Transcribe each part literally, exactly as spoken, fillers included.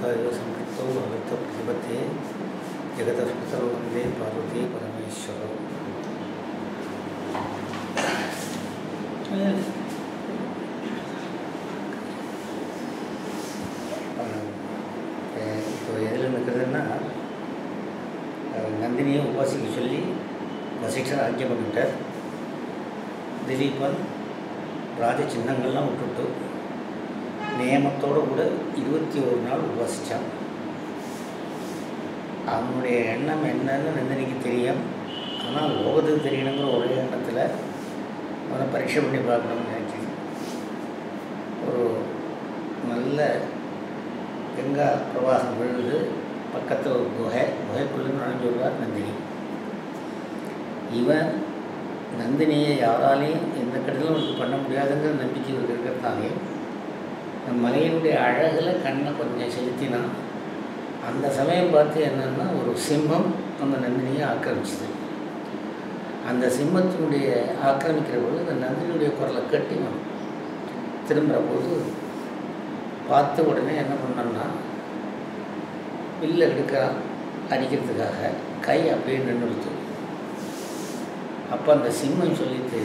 मातायो संपृक्तौ भगवत्प्रतिपत्ते जगतस्पितरौ वन्दे पार्वती परमेश्वरौ. இப்போ எதில் நிற்கிறதுன்னா நந்தினியை உபாசிக்க சொல்லி வசிஷ்டர் ஆக்கியம் பண்ணிவிட்டார். திலீபன் ராஜ சின்னங்கள்லாம் விட்டுட்டு நியமத்தோடு கூட இருபத்தி ஒரு நாள் உபாசித்தான். அவனுடைய எண்ணம் என்னன்னு நந்தினிக்கு தெரியும். ஆனால் லோகத்துக்கு தெரியணுங்கிற ஒரே எண்ணத்தில் அவனை பரீட்சை பண்ணி பார்க்கணும்னு நினைக்கிது. ஒரு நல்ல கங்கா பிரவாகம் விழுது, பக்கத்தில் ஒரு குகை, குகைக்குள்ளே நுழைஞ்சு வருவார் நந்தினி. இவன் நந்தினியை யாராலையும் எந்த கட்டத்திலும் அவருக்கு பண்ண முடியாதுங்கிற நம்பிக்கை இவருக்கு இருக்கிறதாலே அந்த மலையினுடைய அழகில் கண்ணை கொஞ்சம் செலுத்தினான். அந்த சமயம் பார்த்து என்னென்னா ஒரு சிம்மம் அந்த நந்தினியை ஆக்கிரமிச்சிது. அந்த சிம்மத்தினுடைய ஆக்கிரமிக்கிற போது அந்த நந்தினியுடைய குரலை கட்டி திரும்புகிற போது பார்த்த உடனே என்ன பண்ணான்னா வில்ல எடுக்கிறான் அடிக்கிறதுக்காக, கை அப்படியே நின்றுடுத்து. அப்போ அந்த சிம்மம் சொல்லிட்டு,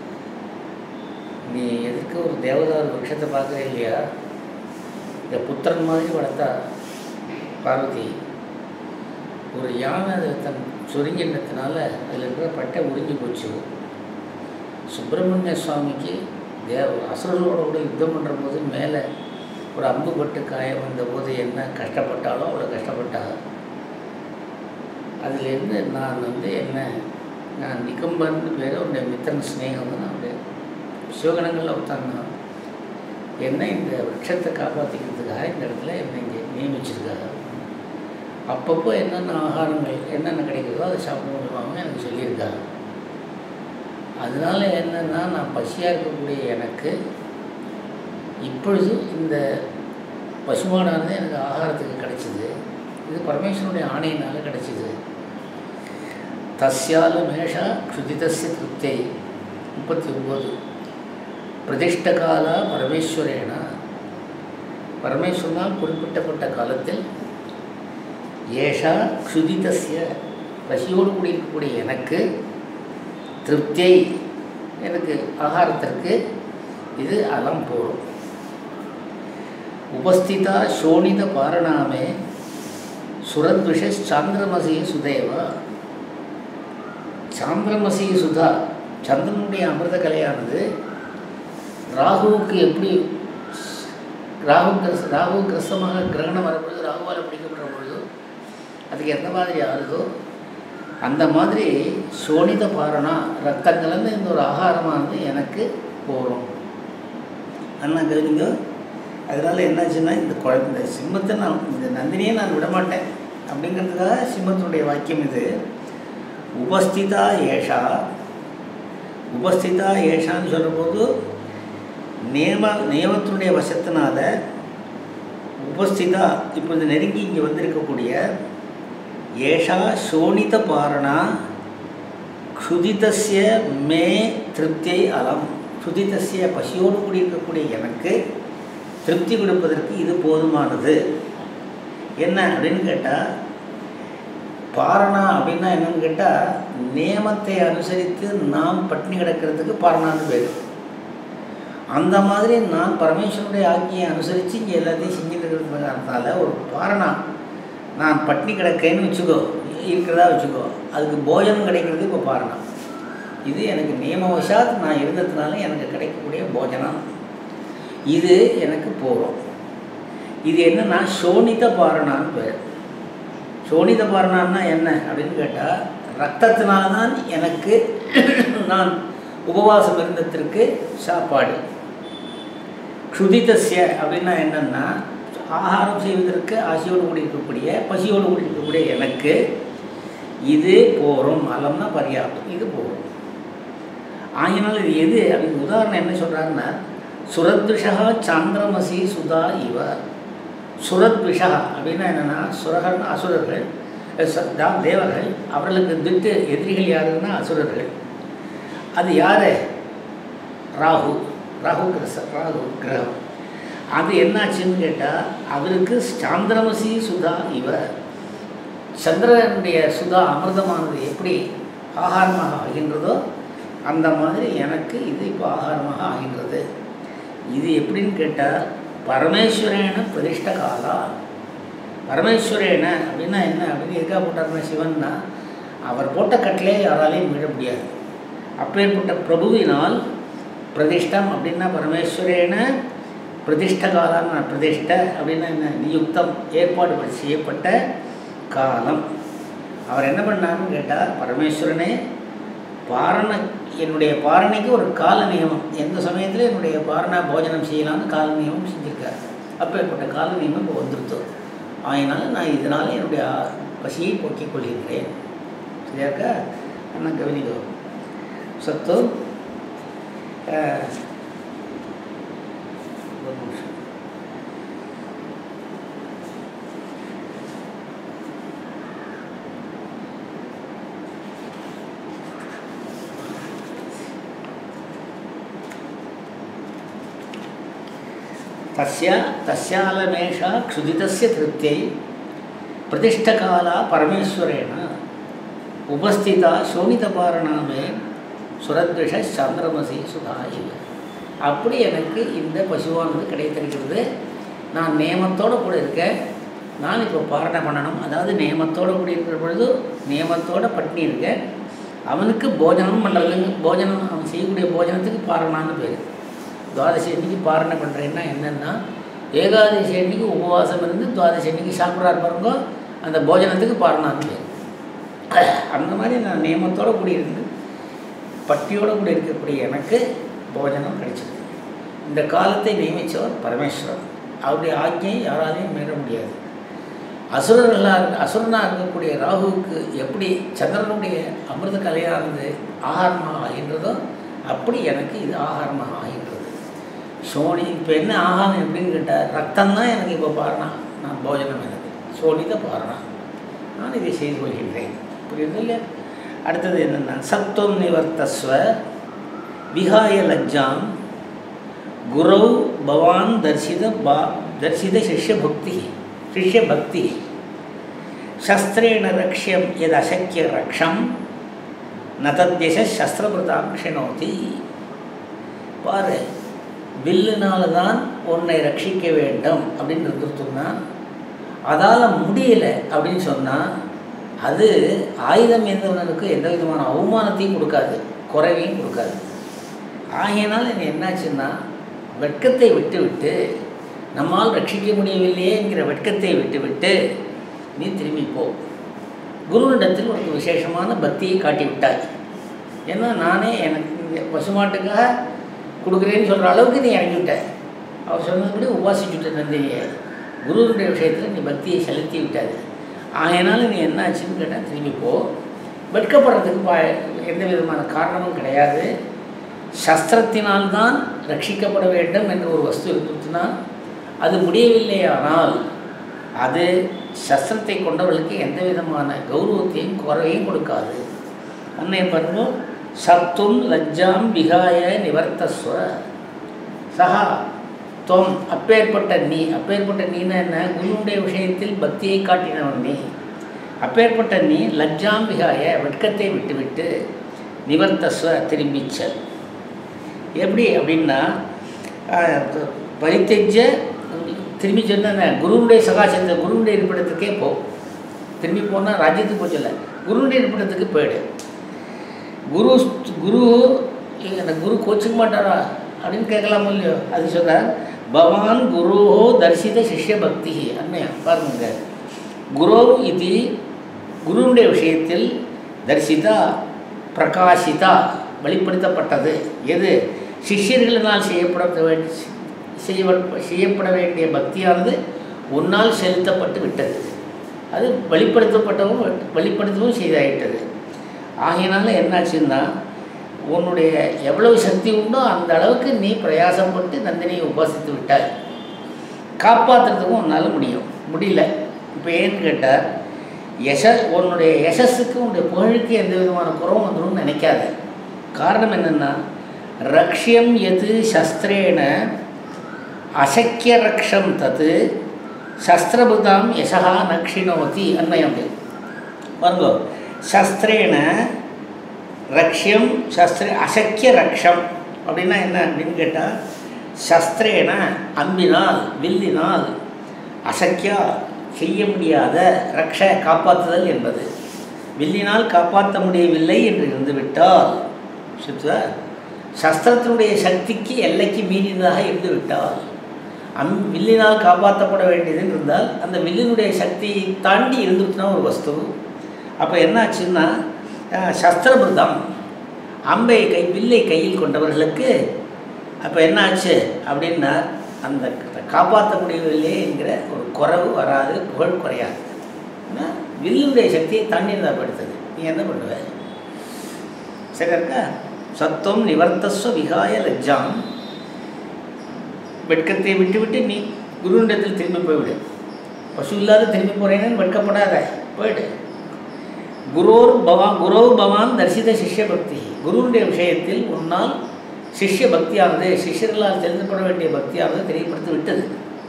நீ எதுக்கு ஒரு தேவதார் விருட்சத்தை பார்க்குற இல்லையா, இந்த புத்திரன் மாதிரி வளர்த்தா பார்வதி, ஒரு யானை அதில் தன் சுருங்கினத்தினால அதில் இருக்கிற பட்டை உறிஞ்சி போச்சு. சுப்பிரமணிய சுவாமிக்கு தேவ அசுரர்களோட கூட யுத்தம் பண்ணுற போது மேலே ஒரு அம்பு பட்டு காயம் வந்த போது என்ன கஷ்டப்பட்டாலோ அவ்வளோ கஷ்டப்பட்டா. அதுலேருந்து நான் வந்து என்ன நான் நிக்கம்பன் பேர் உடைய மித்திரன் ஸ்னேகம் வந்து நான் அப்படியே சிவகணங்களில் ஒருத்தாங்க என்ன இந்த விருட்சத்தை காப்பாற்றிக்கிறதுக்காக இந்த இடத்துல என்னை இங்கே நியமிச்சிருக்காங்க. அப்பப்போ என்னென்ன ஆகாரங்கள் என்னென்ன கிடைக்கிறதோ அதை சாப்பிட முடியுமாங்க எனக்கு சொல்லியிருக்காங்க. அதனால் என்னென்னா நான் பசியாக இருக்கக்கூடிய எனக்கு இப்பொழுது இந்த பசுமாடானது எனக்கு ஆகாரத்துக்கு கிடைச்சிது. இது பரமேஸ்வரனுடைய ஆணையினால் கிடைச்சிது. தஸ்யால மேஷா க்ஷுதிதஸ்ய திருப்தை முப்பத்தி ஒம்பது பிரதிஷ்ட காலா பரமேஸ்வரேனா, பரமேஸ்வரனால் குறிப்பிட்டப்பட்ட காலத்தில் ஏஷா க்ஷுதிதஸ்ய பசியோடு கூடியிருக்கக்கூடிய எனக்கு திருப்தியை எனக்கு ஆகாரத்திற்கு இது அலம் போகும். உபஸ்திதா சோனித பாரணாமே சுரத்விஷ சாந்திரமசி சுதேவா, சாந்திரமசி சுதா சந்திரனுடைய அமிர்த கலையானது ராகுவுக்கு எப்படி ராகு கிரஸ் ராகு கிரஸ்தமாக கிரகணம் வரும்பொழுது ராகுவால் பிடிக்கப்படுற பொழுது அதுக்கு எந்த மாதிரி ஆகுதோ அந்த மாதிரி சோனித பாரணா ரத்தம் கலந்து இந்த ஒரு ஆகாரமானது எனக்கு போகிறோம். அண்ணா கவனிங்க. அதனால் என்னாச்சுன்னா இந்த குழந்தை சிம்மத்தை நான் இந்த நந்தினியை நான் விடமாட்டேன் அப்படிங்கிறதுக்காக சிம்மத்தினுடைய வாக்கியம் இது. உபஸ்திதா ஏஷா, உபஸ்திதா ஏஷான்னு சொல்லும்போது நியம நியமத்தினுடைய வசத்தினால உபஸ்திதா இப்போது நெருங்கி இங்கே வந்திருக்கக்கூடிய ஏஷா சோனித பாரணா க்ஷுதிதஸ்ய மே திருப்தியை அலம், க்ஷுதிதஸ்ய பசியோடு கூடி இருக்கக்கூடிய எனக்கு திருப்தி கொடுப்பதற்கு இது போதுமானது. என்ன அப்படின்னு கேட்டால், பாரணா அப்படின்னா என்னன்னு கேட்டால் நியமத்தை அனுசரித்து நாம் பட்டினி கிடக்கிறதுக்கு பாரணான்னு பேர். அந்த மாதிரி நான் பரமேஸ்வரனுடைய ஆக்கியை அனுசரித்து இங்கே எல்லாத்தையும் செஞ்சுட்டு இருக்கிறதுனால ஒரு பாரணா நான் பட்டினி கிடக்கேன்னு வச்சுக்கோ, இருக்கிறதா வச்சுக்கோ, அதுக்கு போஜனம் கிடைக்கிறது இப்போ பாரணா. இது எனக்கு நியமவசாத் நான் இருந்ததுனால எனக்கு கிடைக்கக்கூடிய போஜனம், இது எனக்கு போகிறோம். இது என்னன்னா சோனித பாரணான்னு பேர். சோனித பாரணான்னா என்ன அப்படின்னு கேட்டால், ரத்தத்தினால தான் எனக்கு நான் உபவாசம் இருந்ததற்கு சாப்பாடு. க்ஷுதிதஸ்ய அப்படின்னா என்னென்னா ஆகாரம் செய்வதற்கு ஆசையோடு கூடி இருக்கக்கூடிய பசியோடு கூடி இருக்கக்கூடிய எனக்கு இது போகிறோம். அலம்னா பரியாப்தம், இது போகிறோம். ஆகினாலும் இது எது அப்படின்னு உதாரணம் என்ன சொல்கிறாருன்னா, சுரத்விஷா சாந்திரமசி சுதா இவ. சுரத்விஷா அப்படின்னா என்னென்னா சுரகன் அசுரர்கள், தேவர்கள், அவர்களுக்கு திட்டு எதிரிகள் யாருன்னா அசுரர்கள். அது யார்? ராகு. ராகு கிரச ராகு கிரகம். அது என்னாச்சுன்னு கேட்டால் அவருக்கு சாந்திரமசி சுதா இவ சந்திரனுடைய சுதா அமிர்தமானது எப்படி ஆகாரமாக ஆகின்றதோ அந்த மாதிரி எனக்கு இது இப்போ ஆகாரமாக ஆகின்றது. இது எப்படின்னு கேட்டால் பரமேஸ்வரேன பிரதிஷ்ட காலா. பரமேஸ்வரேன அப்படின்னா என்ன அப்படின்னு எதுக்காக போட்டார்னா சிவன்னா அவர் போட்ட கட்டிலே யாராலையும் மீற முடியாது. அப்பேற்பட்ட பிரபுவினால் பிரதிஷ்டம் அப்படின்னா பரமேஸ்வரேன பிரதிஷ்ட காலான்னு பிரதிஷ்ட அப்படின்னா என்ன நியுக்தம் ஏற்பாடு செய்யப்பட்ட காலம். அவர் என்ன பண்ணாருன்னு கேட்டால் பரமேஸ்வரனே பாரண என்னுடைய பாரணைக்கு ஒரு கால நியமம், எந்த சமயத்தில் என்னுடைய பாரணா போஜனம் செய்யலான்னு கால நியமம் செஞ்சுருக்கார். அப்பேற்பட்ட கால நியமம் இப்போ வந்துருத்தோம். அதனால் நான் இதனால் என்னுடைய பசியை போக்கிக் கொள்கின்றேன். சரியா இருக்கா? என்ன கவனிக்கோ சத்து ஒரு நிமிஷம். तस्या तस्यालमेषा क्षुदितस्य तृप्त्यै प्रतिष्ठकाला परमेश्वरेण उपस्थिता शोणितपारणा मे सुरद्विष சாந்திரமசி சுதா இவ. அப்படி எனக்கு இந்த பசுவானது கிடைத்திருக்கிறது. நான் நியமத்தோடு கூட இருக்கேன். நான் இப்போ பாரணை பண்ணணும். அதாவது நியமத்தோடு கூட இருக்கிற பொழுது நியமத்தோடு பட்டினி இருக்கேன். அவனுக்கு போஜனம் பண்ணுறதுங்க, போஜனம் அவன் செய்யக்கூடிய போஜனத்துக்கு பாரணான்னு பேர். துவாதசி அன்னைக்கு பாரணை பண்ணுறேன்னா என்னென்னா ஏகாதசி அன்னைக்கு உபவாசம் இருந்து துவாதசி அன்னைக்கு சாப்பிட்றாரு பாருங்கோ, அந்த போஜனத்துக்கு பாரணான்னு பேர். அந்த மாதிரி நான் நியமத்தோடு கூடி இருந்து பட்டியோடு கூட இருக்கக்கூடிய எனக்கு போஜனம் கிடைச்சிருக்கு. இந்த காலத்தை நியமித்தவர் பரமேஸ்வரன். அவருடைய ஆజ్ఞையை யாராலையும் மீற முடியாது. அசுரர்களாக அசுரனாக இருக்கக்கூடிய ராகுவுக்கு எப்படி சந்திரனுடைய அமிர்த கலையானது ஆகாரமாக ஆகின்றதோ அப்படி எனக்கு இது ஆகாரமாக ஆகின்றது. சோனி இப்போ என்ன ஆகாரம் எப்படின்னு கேட்டால் ரத்தம்தான் எனக்கு இப்போ பாரணா, நான் போஜனம் எனக்கு சோனித பாரணா, நான் இதை செய்து கொள்கின்றேன். புரியுது இல்லையா? அடுத்தது என்னென்னா சத்துவம் நிவர்த்தஸ்வ விஹாய லஜ்ஜாம் குரௌ பவான் தர்சித பா தர்சித சிஷ்யபக்தி சிஷ்யபக்தி சஸ்திரேண ரக்ஷ்யம் எது அசக்கிய ரக்ஷம் நதத்யச சஸ்திரபிரதாம் க்ஷிணோதி. பாரு, வில்லுனால தான் உன்னை ரட்சிக்க வேண்டும் அப்படின்னு இருந்துருத்தோம்னா அதால் முடியலை அப்படின்னு சொன்னால் அது ஆயுதம் எந்தவனுக்கு எந்த விதமான அவமானத்தையும் கொடுக்காது, குறைவையும் கொடுக்காது. ஆகையினால் என்ன என்னாச்சுன்னா வெட்கத்தை விட்டு விட்டு நம்மால் ரட்சிக்க முடியவில்லையேங்கிற வெட்கத்தை விட்டு விட்டு நீ திரும்பி போ. குருவிடத்தில் உனக்கு விசேஷமான பக்தியை காட்டிவிட்டாய். ஏன்னா நானே எனக்கு பசுமாட்டுக்காக கொடுக்குறேன்னு சொல்கிற அளவுக்கு நீ இறங்கிவிட்ட. அவர் சொன்னதுபடி உபாசிச்சுட்ட நந்தினியை. குருவினுடைய விஷயத்தில் நீ பக்தியை செலுத்தி விட்டாது. ஆகையினால நீ என்ன ஆச்சுன்னு கேட்டால் திரும்பி போ. வெட்கப்படுறதுக்கு பா எந்த விதமான காரணமும் கிடையாது. சஸ்திரத்தினால்தான் ரட்சிக்கப்பட வேண்டும் என்ற ஒரு வஸ்து இருந்துச்சுன்னா அது முடியவில்லையானால் அது சஸ்திரத்தை கொண்டவர்களுக்கு எந்த விதமான கௌரவத்தையும் குறைவையும் கொடுக்காது. அன்னை பண்பு சத்தும் லஜ்ஜாம் விகாய நிவர்த்தஸ்வ சஹா தொம் அப்பேற்பட்ட நீ. அப்பேற்பட்ட நீனா என்ன? குருவுடைய விஷயத்தில் பக்தியை காட்டினவன் நீ. அப்பேற்பட்ட நீ லஜ்ஜாம் விகாய வெட்கத்தை விட்டுவிட்டு நிவர்த்தஸ்வ திரும்பிச்சல். எப்படி அப்படின்னா பரித்தெஜ திரும்பி சொன்ன குருவுடைய சகாசத்தை குருவுடைய இருப்பிடத்துக்கே போ. திரும்பி போனால் ராஜ்யத்துக்கு போச்சல, குருவுடைய இருப்பிடத்துக்கு போயிடு. குரு குரு அந்த குரு கோச்சிக்க மாட்டாரா அப்படின்னு கேட்கலாமோ இல்லையோ? அது சொல்கிறார் பவான் குரு தரிசித சிஷ்ய பக்தி. அண்மையா பாருங்க, குரு இது குருவுடைய விஷயத்தில் தரிசிதா பிரகாசிதா வெளிப்படுத்தப்பட்டது. எது? சிஷ்யர்களினால் செய்யப்பட செய்ய செய்யப்பட வேண்டிய பக்தியானது உன்னால் செலுத்தப்பட்டு விட்டது. அது வெளிப்படுத்தப்பட்டவும் வெளிப்படுத்தவும் செய்தாயிட்டது. ஆகையினால என்னாச்சுன்னா உன்னுடைய எவ்வளவு சக்தி உண்டோ அந்த அளவுக்கு நீ பிரயாசப்பட்டு நந்தினியை உபாசித்து விட்டாய். காப்பாற்றுறதுக்கும் உன்னால் முடியும் முடியல. இப்போ ஏன்னு கேட்டால் யச உன்னுடைய யசஸுக்கு உன்னுடைய புகழுக்கு எந்த விதமான குறவும் வந்துடும் நினைக்காத. காரணம் என்னென்னா ரக்ஷ்யம் எது சஸ்திரேன அசக்கியரக்ஷம் தத்து சஸ்திரபுதாம் யசா நக்ஷினோதி அன்மயம். பாருங்கோ, சஸ்திரேன ரக்ஷியம் சஸ்திர அசக்கிய ரக்ஷம் அப்படின்னா என்ன அப்படின்னு கேட்டால், சஸ்திரேன அம்பினால் வில்லினால் அசக்கியா செய்ய முடியாத ரக்ஷ காப்பாற்றுதல் என்பது, வில்லினால் காப்பாற்ற முடியவில்லை என்று இருந்துவிட்டால், சஸ்திரத்தினுடைய சக்திக்கு எல்லைக்கு மீறினதாக இருந்து விட்டால், அம் வில்லினால் காப்பாற்றப்பட வேண்டியதுன்னு இருந்தால் அந்த வில்லினுடைய சக்தியை தாண்டி இருந்துட்டுனா ஒரு வஸ்து. அப்போ என்னாச்சுன்னா, சஸ்திரபிருதம் அம்பை கை வில்லை கையில் கொண்டவர்களுக்கு அப்போ என்னாச்சு அப்படின்னா அந்த காப்பாற்ற முடியவில்லை என்கிற ஒரு குறைவு வராது, புகழ் குறையாது. வில்லுடைய சக்தியை தாண்டி இருந்தாப்படுத்துது. நீ என்ன பண்ணுவ? சரி இருக்கா? சத்துவம் நிவர்த்தஸ்வ விகாய லஜ்ஜாம், வெட்கத்தை விட்டு விட்டு நீ குருண்டத்தில் திரும்பி போய்விடு. பசு இல்லாத திரும்பி போகிறேன்னு வெட்கப்படாத, போயிடு. குரோர் பவான் குரோ பவான் தரிசித சிஷ்ய பக்தி, குருவுடைய விஷயத்தில் உன்னால் சிஷ்ய பக்தியானது, சிஷ்யர்களால் தெரிந்துபட வேண்டிய பக்தியானது தெரியப்படுத்தி விட்டது.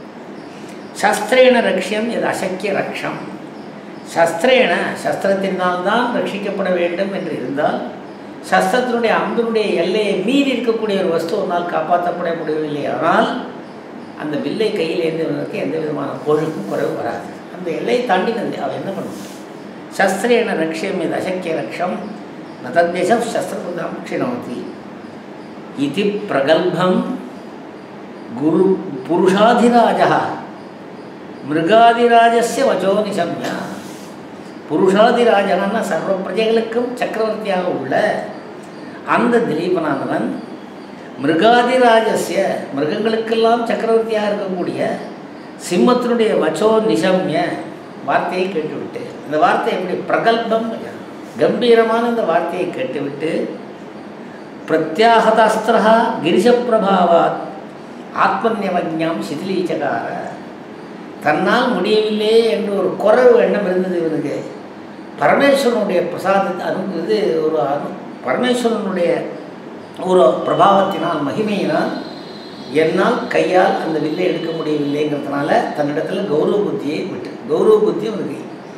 சஸ்திரேன ரக்ஷியம் இது அசக்கிய ரக்ஷம், சஸ்திரேன சஸ்திரத்தினால்தான் ரட்சிக்கப்பட வேண்டும் என்று இருந்தால், சஸ்திரத்தினுடைய அம்பினுடைய எல்லையை மீறி இருக்கக்கூடிய ஒரு வஸ்து ஒன்றால் காப்பாற்றப்பட முடியவில்லை. ஆனால் அந்த வில்லை கையில் ஏந்தியவனுக்கு எந்த விதமான பொழுக்கும் குறைவு வராது. அந்த எல்லையை தாண்டினது அவன் என்ன பண்ணுவான்? சஸ்திரேன ரக்ஷியம் இது அசக்கிய ரக்ஷம் நதேசம் சஸ்திரபுதாம் க்ஷிணோதி இது பிரகல்பம் குரு புருஷாதிராஜா மிருகாதிராஜஸ்ய வச்சோ நிசம்யா. புருஷாதிராஜகன்னா சர்வ பிரஜைகளுக்கும் சக்கரவர்த்தியாக உள்ள அந்த திலீபனானவன் மிருகாதிராஜஸ்ய மிருகங்களுக்கெல்லாம் சக்கரவர்த்தியாக இருக்கக்கூடிய சிம்மத்தினுடைய வச்சோ நிசம்ய வார்த்தையை கேட்டுவிட்டு, இந்த வார்த்தை எப்படி பிரகல்பம் கம்பீரமான இந்த வார்த்தையை கேட்டுவிட்டு, பிரத்யாகதாஸ்திரா கிரிசப்பிரபாவாத் ஆத்மன்யவஜ்ஞாம் சிதிலீச்சகார, தன்னால் முடியவில்லை என்று ஒரு குறைவு எண்ணம் இருந்தது இவனுக்கு. பரமேஸ்வரனுடைய பிரசாதத்தை அனுப்புறது ஒரு அனு பரமேஸ்வரனுடைய ஒரு பிரபாவத்தினால் மகிமையினால் என்னால் கையால் அந்த வில்லை எடுக்க முடியவில்லைங்கிறதுனால தன்னிடத்தில் கௌரவ புத்தியை விட்டு, கௌரவ புத்தி அவனுக்கு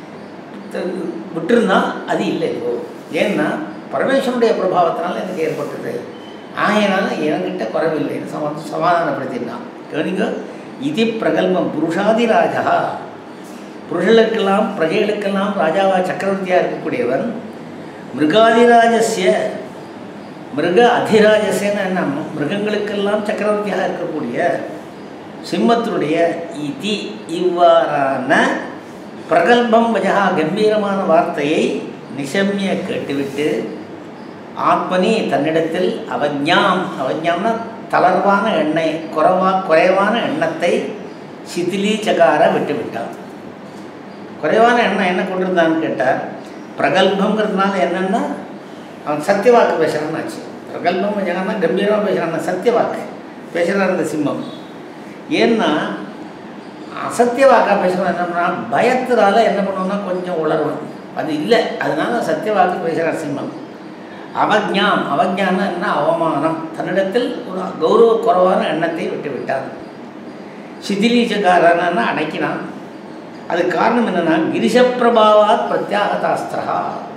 விட்டுருந்தான். அது இல்லை இப்போ. ஏன்னா பரமேஸ்வரனுடைய பிரபாவத்தினால் எனக்கு ஏற்பட்டது, ஆகையினால என்கிட்ட குறைவில்லைன்னு சமா சமாதானப்படுத்தினான். கவனிங்க, இது பிரகல்பம் புருஷாதிராஜா, புருஷர்களுக்கெல்லாம் பிரஜைகளுக்கெல்லாம் ராஜாவா சக்கரவர்த்தியாக இருக்கக்கூடியவன். மிருகாதிராஜஸ்ய மிருக அதிராஜஸ்யன்னு என்ன, மிருகங்களுக்கெல்லாம் சக்கரவர்த்தியாக இருக்கக்கூடிய சிம்மத்தினுடைய இதி இவ்வாறான பிரகல்பம் வஜா கம்பீரமான வார்த்தையை நிசம்ய கேட்டுவிட்டு, ஆத்மனி தன்னிடத்தில் அவஞாம், அவஞாம்னா தளர்வான எண்ணெய், குறைவா குறைவான எண்ணத்தை சிதிலீச்சகார விட்டுவிட்டான். குறைவான எண்ணம் என்ன கொண்டிருந்தான்னு கேட்டார். பிரகல்பங்கிறதுனால என்னென்னா அவன் சத்தியவாக்கு பேசுகிறான்னு ஆச்சு. பிரகல்பம் வச்சாங்கன்னா கம்பீரமாக பேசுகிறான், சத்தியவாக்கு பேசுகிறார் இந்த சிம்மம். ஏன்னா அசத்தியவாக்கா பேசுகிறான் என்னன்னா பயத்தினால என்ன பண்ணுவோம்னா கொஞ்சம் உளர்வணும், அது இல்லை. அதனால சத்தியவாக்கு பேசுகிறார் சிம்மம். அவஞாம், அவஞானம் என்ன அவமானம், தன்னிடத்தில் ஒரு கௌரவ குறைவான எண்ணத்தை விட்டு விட்டான். சிதிலீச்சகாரன்னா அடக்கினான். அதுக்கு காரணம் என்னென்னா கிரிசப்பிரபாவாத் பிரத்யாகதாஸ்திரா,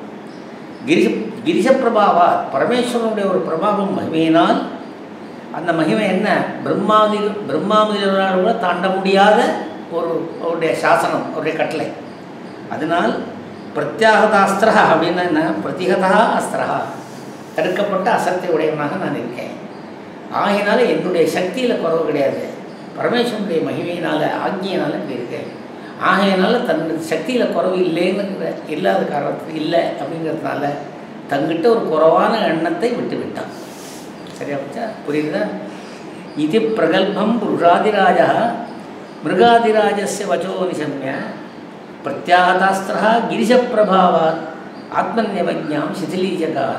கிரிச கிரிசப்பிரபாவாத் பரமேஸ்வரனுடைய ஒரு பிரபாவம் மகிமையினால், அந்த மகிமை என்ன பிரம்மாதி பிரம்மாதிகளால் கூட தாண்ட முடியாத ஒரு அவருடைய சாசனம், அவருடைய கட்டளை. அதனால் பிரத்யாகதாஸ்திரா அப்படின்னா என்ன, பிரதிகதா அஸ்திரா, தடுக்கப்பட்ட அசத்தை உடையவனாக நான் இருக்கேன். ஆகையினால என்னுடைய சக்தியில் குறவு கிடையாது, பரமேஸ்வரனுடைய மகிமையினால் ஆக்ஞையினால் இப்படி இருக்கேன். ஆகையினால தன்னுடைய சக்தியில் குறவு இல்லைங்கிற இல்லாத காரணத்துக்கு இல்லை அப்படிங்கிறதுனால தங்கிட்ட ஒரு குறைவான எண்ணத்தை விட்டு விட்டான். சரியா பச்சா புரியுதா? இது பிரகல்பம் புருஷாதிராஜா மிருகாதிராஜஸ்ய வச்சோ நிசம்ய பிரத்யாகதாஸ்திரா கிரிசப்பிரபாவாத் ஆத்மன்யவஜ்ஞாம் சிதிலீச்சகார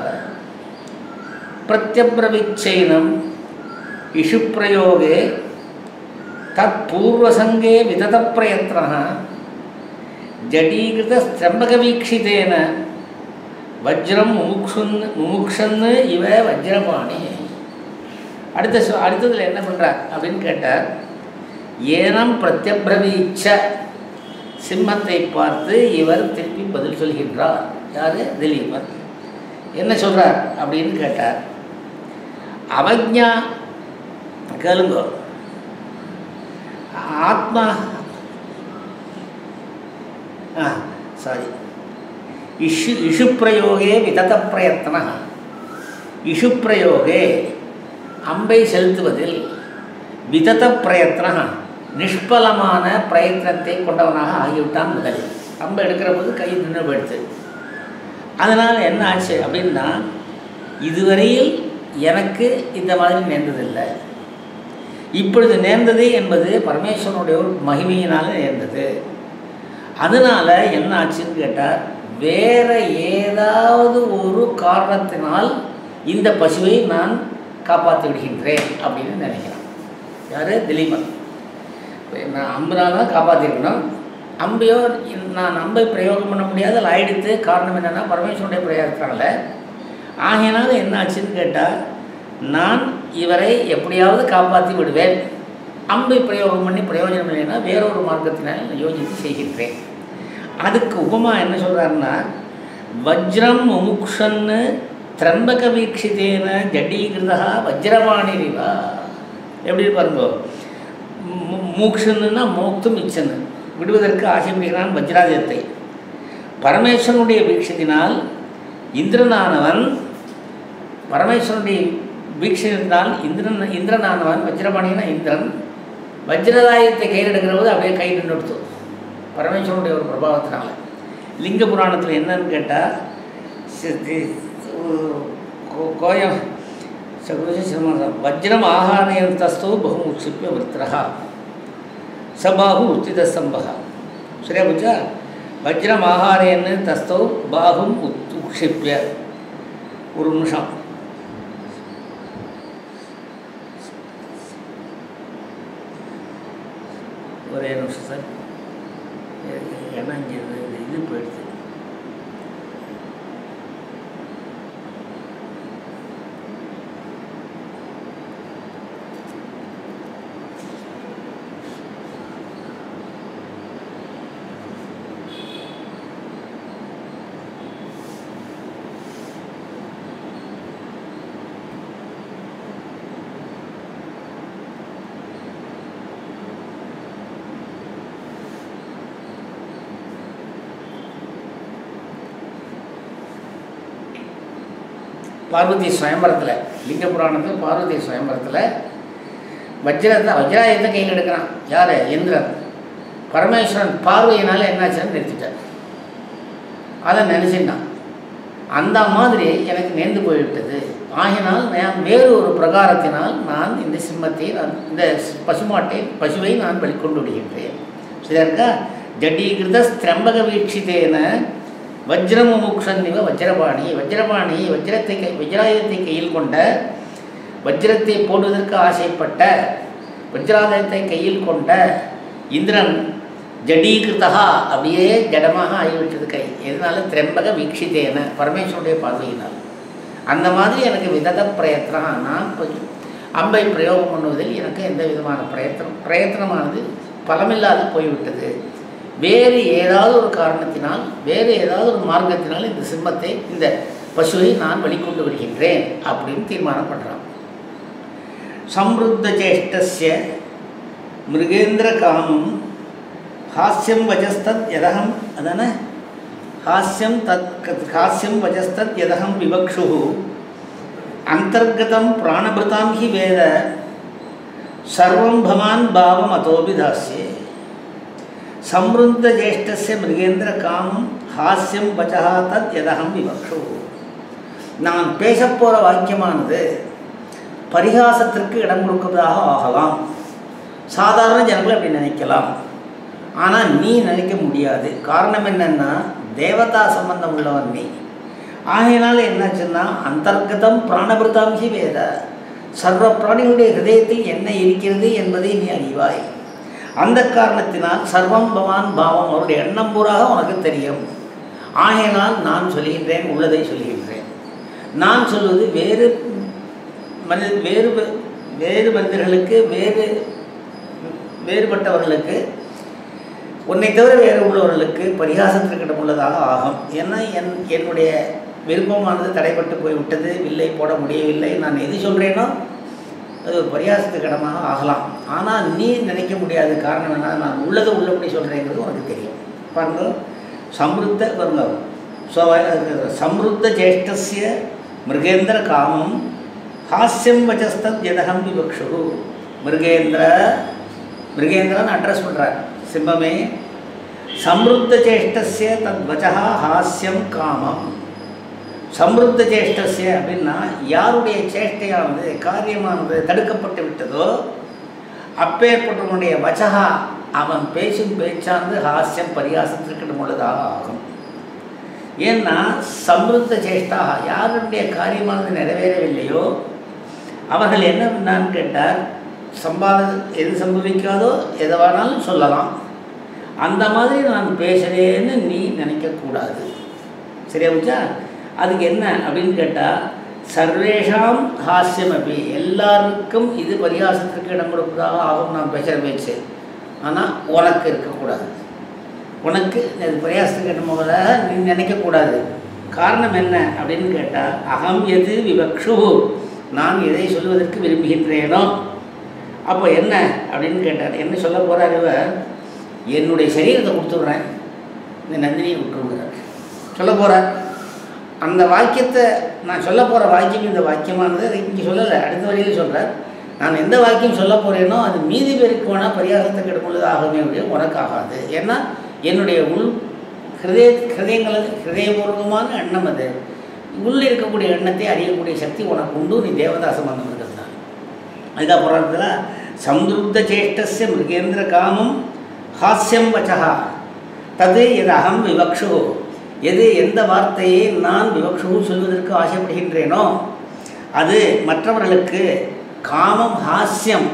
பிரத்யப்ரவிச்சைனம் இஷு பிரயோகே தத் பூர்வசங்கே விதத பிரயத்னः ஜடீகிருத ஸ்தம்பகவீக்ஷிதேன வஜ்ரம் முமுக்ஷுன் முமுக்ஷன் இவ வஜ்ரபாணி. அடுத்த அடுத்ததில் என்ன பண்ணுறார் அப்படின்னு கேட்டார். ஏனம் பிரத்யபிரவீச்ச சிம்மத்தை பார்த்து இவர் திருப்பி பதில் சொல்கின்றார். யார்? திலீபன். என்ன சொல்கிறார் அப்படின்னு கேட்டார். அவஜ்ஞா கேளுங்கோ. ஆத்மா ஆ சாரி இஷு இஷு பிரயோகே விதத பிரயத்ன. இஷு பிரயோகே அம்பை செலுத்துவதில் விதத பிரயத்ன நிஷ்பலமான பிரயத்னத்தை கொண்டவனாக ஆகிவிட்டான். முதலில் அம்பை எடுக்கிற போது கை நின்று போயிடுது. அதனால் என்ன ஆச்சு அப்படின்னா, இதுவரையில் எனக்கு இந்த மாதிரி நேர்ந்ததில்லை, இப்பொழுது நேர்ந்தது என்பது பரமேஸ்வரனுடைய ஒரு மகிமையினால் நேர்ந்தது. அதனால் என்ன ஆச்சுன்னு கேட்டால், வேறு ஏதாவது ஒரு காரணத்தினால் இந்த பசுவை நான் காப்பாற்றி விடுகின்றேன் அப்படின்னு நினைக்கிறேன். யார்? திலீபன். நான் அம்புனால் தான் காப்பாற்றிருக்கணும். அம்பையோ நான் அம்பை பிரயோகம் பண்ண முடியாத ஆயிடுத்து. காரணம் என்னென்னா பரமேஸ்வரனுடைய பிரயோகத்தினால. ஆகையினால என்ன ஆச்சுன்னு கேட்டால், நான் இவரை எப்படியாவது காப்பாற்றி விடுவேன். அம்பை பிரயோகம் பண்ணி பிரயோஜனம் இல்லைன்னா வேறொரு மார்க்கத்தினால் யோசித்து செய்கின்றேன். அதுக்கு உபமா என்ன சொல்கிறாருன்னா, வஜ்ரம் முமுக்ஷன்னு திரம்பக வீக்ஷிதேன ஜடீகிருதா வஜ்ரவாணிரிவா. எப்படி பாருங்க, மூக்ஷன்னா மோக்தும் இச்சன்னு விடுவதற்கு ஆசைப்படுகிறான் வஜ்ராஜத்தை. பரமேஸ்வரனுடைய வீக்ஷத்தினால் இந்திரனானவன் பரமேஸ்வரனுடைய வீக்ஷத்தினால் இந்திரன் இந்திரனானவன் வஜ்ரபாணினா இந்திரன் வஜ்ரதாயத்தை கையில் எடுக்கிற போது அப்படியே கை நின்றுடுத்து பரமேஸ்வரனுடைய ஒரு பிரபாவத்தினால. லிங்க புராணத்தில் என்னன்னு கேட்டால், கோயம் வஜ்ரம் ஆகாரயம் தஸ்தோ பகு உட்சிப்பிய விருத்திரா சபாகு உத்தித சம்பகா. சரியா புச்சா? வஜ்ரம் ஆகாரயன்னு தஸ்தோ பாகும் உத் உக்ஷிப்பிய. ஒரு நிமிஷம். ஒரே நிமிஷம் சார். ஏன்னா இங்கே இது போயிடுது. பார்வதி சுயம்பரத்தில், லிங்க புராணத்தில் பார்வதி சுயம்பரத்தில் வஜ்ரத்தை வஜ்ராயத்தை கையில் எடுக்கிறான். யார்? இந்திரன். பரமேஸ்வரன் பார்வையினால் என்னாச்சுன்னு நிறுத்திட்டார். அதை நினச்சிட்டான். அந்த மாதிரி எனக்கு நேர்ந்து போய்விட்டது. ஆகினால் நான் வேறு ஒரு பிரகாரத்தினால் நான் இந்த சிம்மத்தை நான் இந்த பசுமாட்டை பசுவை நான் வெளிக்கொண்டு விடுகின்றேன். சரியா? ஜடீகிருத ஸ்திரம்பக வீட்சித்தேன வஜ்ரமுமுக்ஷன்னிவ வஜ்ரபாணி. வஜ்ரபாணி வஜ்ரத்தை கை வஜ்ராயுதத்தை கையில் கொண்ட, வஜ்ரத்தை போடுவதற்கு ஆசைப்பட்ட, வஜ்ராயுதத்தை கையில் கொண்ட இந்திரன் ஜடீகிருதா அப்படியே ஜடமாக ஆகிவிட்டது கை. எதனால? திரம்பக வீக்ஷித்தேன பரமேஸ்வருடைய பார்வையினால். அந்த மாதிரி எனக்கு விதத பிரயத்னம், நான் அம்பை பிரயோகம் பண்ணுவதில் எனக்கு எந்த விதமான பிரயத்தனம் பிரயத்தனமானது பலமில்லாது போய்விட்டது. வேறு ஏதாவது ஒரு காரணத்தினால், வேறு ஏதாவது ஒரு மார்க்கத்தினால் இந்த சிம்மத்தை இந்த பசுவை நான் வெளிக்கொண்டு வருகின்றேன் அப்படின்னு தீர்மானம் பண்ணுறான். சம்ருத்த சேஷ்டஸ்ய மிருகேந்திர காமம் ஹாஸ்யம் வஜஸ்தத் யதகம். அதான ஹாஸ்யம் தத் ஹாஸ்யம் வஜஸ்தத் யதகம் விவக்ஷு அந்தர்கதம் பிராணபிருதாம் ஹி வேத சர்வம் பவான் பாவம் அதோபிதாஸ்யே. சம்ருத்த ஜேஷ்டஸ்ய மிருகேந்திர காமம் ஹாஸ்யம் வச்சா தத் யதகம் விவக்ஷு. நான் பேசப்போகிற வாக்கியமானது பரிகாசத்திற்கு இடம் கொடுப்பதாக ஆகலாம். சாதாரண ஜனங்கள் அப்படி நினைக்கலாம். ஆனால் நீ நினைக்க முடியாது. காரணம் என்னென்னா, தேவதா சம்பந்தம் உள்ளவன் நீ. ஆகையினால என்னாச்சுன்னா, அந்தர்கதம் பிராணபிருதாம் ஹி வேத, சர்வ பிராணிகளுடைய ஹிருதயத்தில் என்ன இருக்கிறது என்பதை நீ அறிவாய். அந்த காரணத்தினால் சர்வம் பவான் பாவம், அவருடைய எண்ணம் பூராக உனக்கு தெரியும். ஆகையினால் நான் சொல்கின்றேன், உள்ளதை சொல்கின்றேன். நான் சொல்வது வேறு மனித வேறு வேறு மனிதர்களுக்கு வேறு வேறுபட்டவர்களுக்கு உன்னை தவிர வேறு உள்ளவர்களுக்கு பரிகாசத்திற்கு இடமுள்ளதாக ஆகும். ஏன்னா என் என்னுடைய விருப்பமானது தடைப்பட்டு போய்விட்டது, வில்லை போட முடியவில்லை, நான் எது சொல்கிறேனோ அது ஒரு பரிகாசத்துக்கு இடமாக ஆகலாம். ஆனால் நீ நினைக்க முடியாது. காரணம் என்ன? நான் உள்ளதை உள்ளபடி சொல்கிறேங்கிறது உனக்கு தெரியும். பாருங்க, சம்ருத்த பாருங்க சம்ருத்த ஜேஷ்டஸ்ய மிருகேந்திர காமம் ஹாஸ்யம் வச்சஸ்தத் ஜனகம் விவக்ஷு. மிருகேந்திர மிருகேந்திரன்னு அட்ரஸ் பண்ணுறார் சிம்மமே. சம்ருத்த சேஷ்டஸ்ய தத் வச்சா ஹாஸ்யம் காமம். சம்ருத்த சேஷ்டஸ்ய அப்படின்னா யாருடைய சேஷ்டையானது காரியமானது தடுக்கப்பட்டு விட்டதோ அப்பேற்பட்டவனுடைய வச்சகா அவன் பேசும் பேச்சானது ஹாஸ்யம் பரிகாசத்திற்கு உள்ளதாக ஆகும். ஏன்னா சம்ருத்த சேஷ்டா யாருடைய காரியமானது நிறைவேறவில்லையோ அவர்கள் என்ன பண்ணான்னு கேட்டால் சம்பாத எது சம்பவிக்காதோ எதை வேணாலும் சொல்லலாம். அந்த மாதிரி நான் பேசுகிறேன்னு நீ நினைக்கக்கூடாது. சரியா போச்சா? அதுக்கு என்ன அப்படின்னு கேட்டால் சர்வேஷாம் ஹாஸ்யம் அப்படி எல்லாருக்கும் இது பரிகாசத்திற்கு இடம் கொடுப்பதாக ஆகும் நான் பேசுகிற பேச்சு. ஆனால் உனக்கு இருக்கக்கூடாது. உனக்கு இது பரிகாசத்துக்கு இடம் போவதாக நீ நினைக்கக்கூடாது. காரணம் என்ன அப்படின்னு கேட்டால் அகம் எது விவக்ஷு, நான் எதை சொல்வதற்கு விரும்புகின்றேனோ. அப்போ என்ன அப்படின்னு கேட்டார். என்ன சொல்ல போகிறார் இவர்? என்னுடைய சரீரத்தை கொடுத்துட்றேன், இந்த நந்தினியை விட்டுருங்கிறார் சொல்ல போகிறார். அந்த வாக்கியத்தை நான் சொல்ல போகிற வாக்கியம் இந்த வாக்கியமானது அதை இங்கே சொல்லலை, அடுத்த வழியில் சொல்கிறார். நான் எந்த வாக்கியம் சொல்ல போகிறேனோ அது மீதி பேருக்கு வேணால் பரிகாசத்துக்கு எடுக்குள்ளது ஆகவே முடியும், உனக்கு ஆகாது. ஏன்னா என்னுடைய உள் ஹிருதய ஹிருதயங்களது ஹிருதயபூர்வமான எண்ணம் அது. உள்ளே இருக்கக்கூடிய எண்ணத்தை அறியக்கூடிய சக்தி உனக்கு உண்டு. நீ தேவதாச மந்தம் இருக்கிறது தான். அதுக்காக போகிறதுல சம்ருத்த சேஷ்டஸ்ய மிருகேந்திர காமம் ஹாஸ்யம் வச்சகா தது எது அகம் விவக்ஷு. எது எந்த வார்த்தையை நான் விவக்ஷு சொல்வதற்கு ஆசைப்படுகின்றேனோ அது மற்றவர்களுக்கு காமம் ஹாஸ்யம்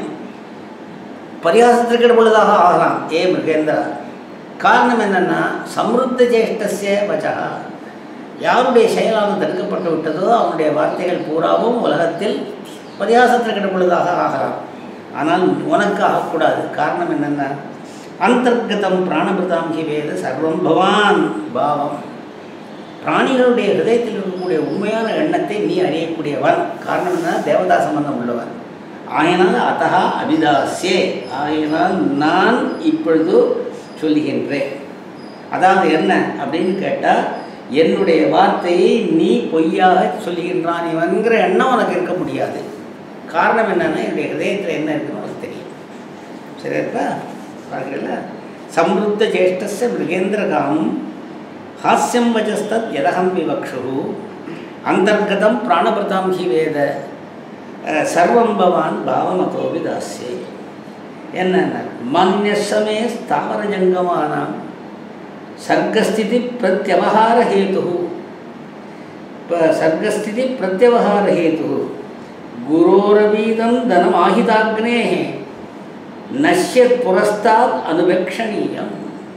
பரிகாசத்திற்கு இடமுள்ளதாக ஆகலாம். ஏ மிருகேந்திரா, காரணம் என்னென்னா சம்ருத்த ஜேஷ்டஸ்ய வச்சகா, யாருடைய செயலானது தடுக்கப்பட்டு விட்டதோ அவனுடைய வார்த்தைகள் பூராவும் உலகத்தில் பரிகாசத்திற்கு இடமுள்ளதாக ஆகலாம். ஆனால் உனக்கு ஆகக்கூடாது. காரணம் என்னென்னா அந்தர்கதம் பிராணபிரதாம் ஹி வேத சர்வம் பவான் பாவம். பிராணிகளுடைய ஹிருதயத்தில் இருக்கக்கூடிய உண்மையான எண்ணத்தை நீ அறியக்கூடியவன். காரணம் என்ன? தேவதா சம்பந்தம் உள்ளவன். ஆயினால் அத்தகா அபிதாசியே, ஆயினால் நான் இப்பொழுது சொல்லுகின்றேன். அதாவது என்ன அப்படின்னு கேட்டால் என்னுடைய வார்த்தையை நீ பொய்யாக சொல்லுகின்றான் இவன்கிற எண்ணம் உனக்கு இருக்க முடியாது. காரணம் என்னென்னா என்னுடைய ஹிருதயத்தில் என்ன இருக்குன்னு உனக்கு தெரியும். சரியா இருக்கா? பார்க்கல. சம்ருத்த ஜேஷ்டஸ்ய மிருகேந்திர காமம் ஹாஸ்யம் வச்சஸ்தத் யதகம் விவக்ஷு அந்தர்கதம் பிராணபிரதாம் ஹி வேத சர்வம் பவான் பாவமதோபி தாஸ்யே. என்னென்ன மன்யசமே ஸ்தாவர ஜங்கமானாம் சர்க்கஸ்திதி பிரத்யவஹார ஹேது. இப்போ சர்க்கஸ்திதி பிரத்யவஹார ஹேது குரோரவீதம் தனம் ஆஹிதாக்னே நஷ்யத் புரஸ்தாத் அனுபேக்ஷணீயம்.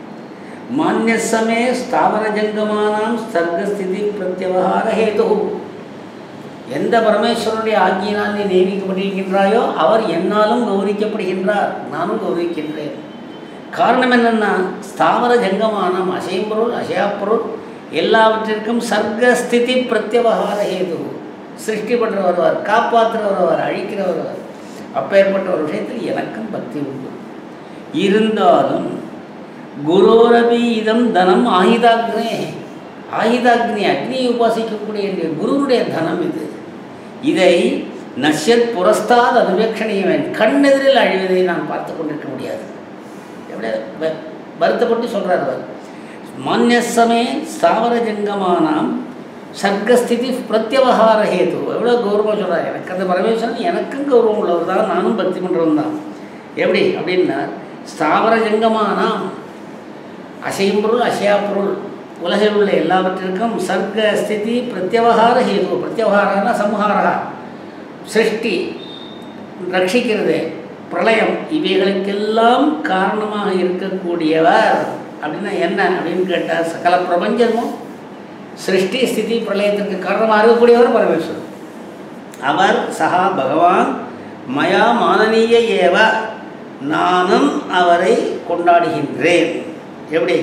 மான்யசமே ஸ்தாவர ஜங்கமானாம் சர்க்கஸ்திதி பிரத்யவஹார ஹேது. எந்த பரமேஸ்வரனுடைய ஆக்கியினால் நீ நியமிக்கப்பட்டிருக்கின்றாயோ அவர் என்னாலும் கௌரிக்கப்படுகின்றார், நானும் கௌரிக்கின்றேன். காரணம் என்னென்னா ஸ்தாவர ஜங்கமானம் அசைம்பொருள் அசையாப்பொருள் எல்லாவற்றிற்கும் சர்க்கஸ்திதி பிரத்யவஹார ஹேது. சிருஷ்டி பண்ணுற வருவார், காப்பாற்றுற வருவார், அழிக்கிற வருவார். அப்பேற்பட்ட ஒரு விஷயத்தில் எனக்கும் பக்தி உண்டு. இருந்தாலும் குரோரபி இதம் தனம் ஆயுதாக்னே, ஆயுதாக்னி அக்னியை உபாசிக்கக்கூடிய என்னுடைய குருவுடைய தனம் இது. இதை நஷ்யத் புரஸ்தாத் அனுபேக்ஷணியவன் கண்ணெதிரில் அழிவதை நான் பார்த்து கொண்டிருக்க முடியாது. எப்படி வருத்தப்பட்டு சொல்கிறார் அவர். மான்யசமே ஸ்தாவர ஜங்கமானாம் சர்க்கஸ்திதி பிரத்யவஹார ஹேது. எவ்வளோ கௌரவம் சொல்கிறார். எனக்கு அந்த பரமேஸ்வரன் எனக்கும் கௌரவம் உள்ளவர் தான், நானும் பக்தி பண்ணுறவன் தான். எப்படி அப்படின்னா ஸ்தாவர ஜங்கமானாம் அசையும் பொருள் அசையா பொருள் உலகில் உள்ள எல்லாவற்றிற்கும் சர்க்க ஸ்திதி பிரத்யவஹார ஹேது. பிரத்யவஹாரா சம்ஹாரா, சிருஷ்டி, ரட்சிக்கிறது, பிரளயம், இவைகளுக்கெல்லாம் காரணமாக இருக்கக்கூடியவர். அப்படின்னா என்ன அப்படின்னு கேட்டால் சகல பிரபஞ்சமும் சிருஷ்டி ஸ்திதி பிரளயத்திற்கு காரணமாக இருக்கக்கூடியவர் பரமேஸ்வரன். அவர் சகா பகவான் மயா மானனீய ஏவ நானும் அவரை கொண்டாடுகின்றேன். எப்படி?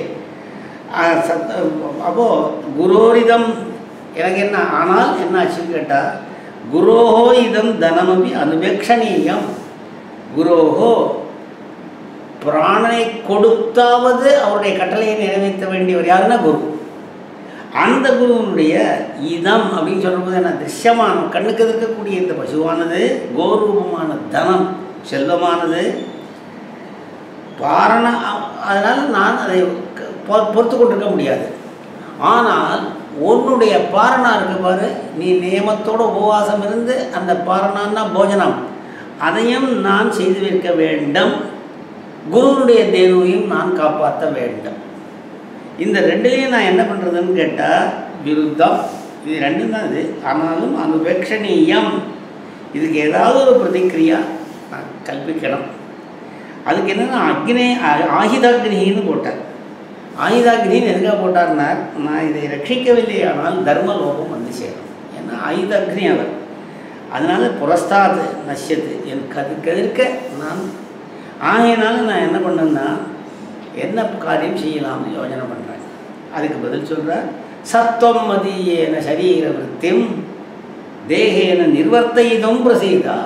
அப்போது குரோரிதம் எனக்கு என்ன ஆனால் என்ன ஆச்சுன்னு கேட்டால், குரோஹோ இதம் தனமபி அனுபேக்ஷணீயம். குரோஹோ பிராணனை கொடுத்தாவது அவருடைய கட்டளையை நிறைவேற்ற வேண்டியவர் யாருன்னா குரு. அந்த குருவனுடைய இதம் அப்படின்னு சொல்லும்போது என்ன, திருஷ்யமான கண்ணுக்கு இருக்கக்கூடிய இந்த பசுவானது கோரூபமான தனம் செல்வமானது பாரண, அதனால் நான் அதை பொறுத்து கொண்டிருக்க முடியாது. ஆனால் உன்னுடைய பாரணா இருக்க பாரு, நீ நியமத்தோட உபவாசம் இருந்து அந்த பாரணான்னா போஜனம் அதையும் நான் செய்து வைக்க வேண்டும், குருவுடைய தேனுவையும் நான் காப்பாற்ற வேண்டும். இந்த ரெண்டுலேயும் நான் என்ன பண்ணுறதுன்னு கேட்டால் விருத்தம், இது ரெண்டும் தான் இது. ஆனாலும் அனுபேக்ஷணீயம், இதுக்கு ஏதாவது ஒரு பிரதிக்கிரியா நான் கல்பிக்கணும். அதுக்கு என்னென்னா அக்னே ஆயுதாக்னின்னு போட்டார். ஆயுதாக்னின்னு எதுக்காக போட்டார்னா, நான் இதை ரட்சிக்கவில்லை ஆனால் தர்மலோகம் வந்து சேரும். ஏன்னா ஆயுதாக்னி அவர். அதனால் புரஸ்தாது நஷ்யத்து என் கது கதிர்க்க நான் ஆகையினால நான் என்ன பண்ணேன்னா என்ன காரியம் செய்யலாம்னு யோஜனை பண்ணுறேன். அதுக்கு பதில் சொல்கிறேன். சத்வம் மதியேன சரீர விருத்திம் தேகேன நிர்வர்த்தயிதும் பிரசீதா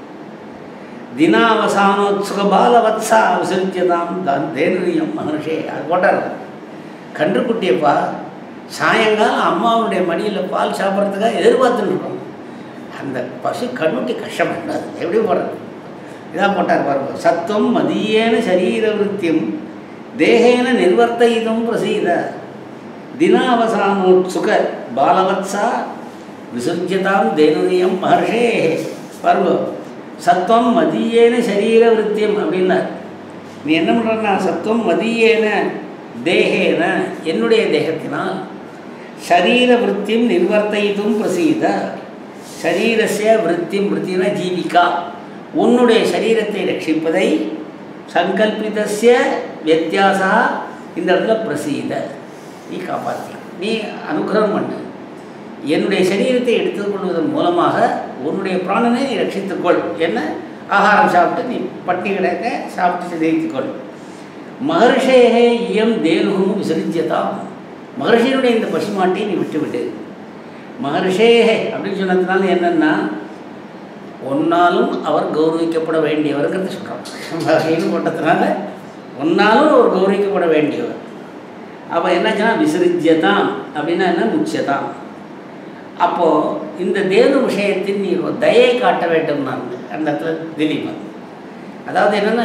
தினாவசானோத்சுக பாலவத்சா விசர்ஜதாம் தான் தேனுரியம் மனுஷே. அது போட்டார். கன்றுக்குட்டியப்பா சாயங்காலம் அம்மாவுடைய மடியில் பால் சாப்பிட்றதுக்காக எதிர்பார்த்துன்னு இருக்கோம். அந்த பசு கண்ணுட்டி கஷ்டப்படாது. எப்படி போடுறது? இதான் போட்டார் பாருங்க. சத்துவம் மதியேன சரீர விருத்தியும் தேகேன நிர்வர்த்தயிதும் பிரசீத தினாவசானோத்சுக பாலவத்சா விசர்ஜதாம் தேனுரியம் மகர்ஷே. பாருங்க, சத்துவம் மதியேன சரீர விருத்தியம் அப்படின்னார். நீ என்ன பண்ணுறன்னா, சத்துவம் மதியேன தேகேன என்னுடைய தேகத்தினால் சரீர விருத்தியும் நிர்வர்த்தயிதும் பிரசீத சரீரஸ்ய விருத்தியும் விருத்தினா ஜீவிகா உன்னுடைய சரீரத்தை ரட்சிப்பதை சங்கல்பிதஸ்ய வித்தியாசா இந்த இடத்துல பிரசீத நீ காப்பாற்றி நீ அனுகிரகம் பண்ணு. என்னுடைய சரீரத்தை எடுத்துக்கொள்வதன் மூலமாக உன்னுடைய பிராணனை நீ ரட்சித்துக்கொள். என்ன ஆகாரம் சாப்பிட்டு நீ பட்டி கிடக்க சாப்பிட்டு சிதைத்துக்கொள். மகர்ஷேகே இயம் தேனுகும் விசரிஜதாம். மகர்ஷியினுடைய இந்த பசுமாட்டை நீ விட்டுவிடு. மகர்ஷேகே அப்படின்னு சொன்னதுனால என்னென்னா, ஒன்னாலும் அவர் கௌரவிக்கப்பட வேண்டியவர்ங்கிறது சொல்கிறோம். மகர்ஷின்னு போட்டதுனால ஒன்னாலும் அவர் கௌரவிக்கப்பட வேண்டியவர். அப்போ என்னாச்சுன்னா விசரிஜதாம் அப்படின்னா என்ன, முச்சதாம். அப்போது இந்த தேனு விஷயத்தில் நீ தயை காட்ட வேண்டும். நான் அந்த இடத்துல திலீபன் அதாவது என்னென்னா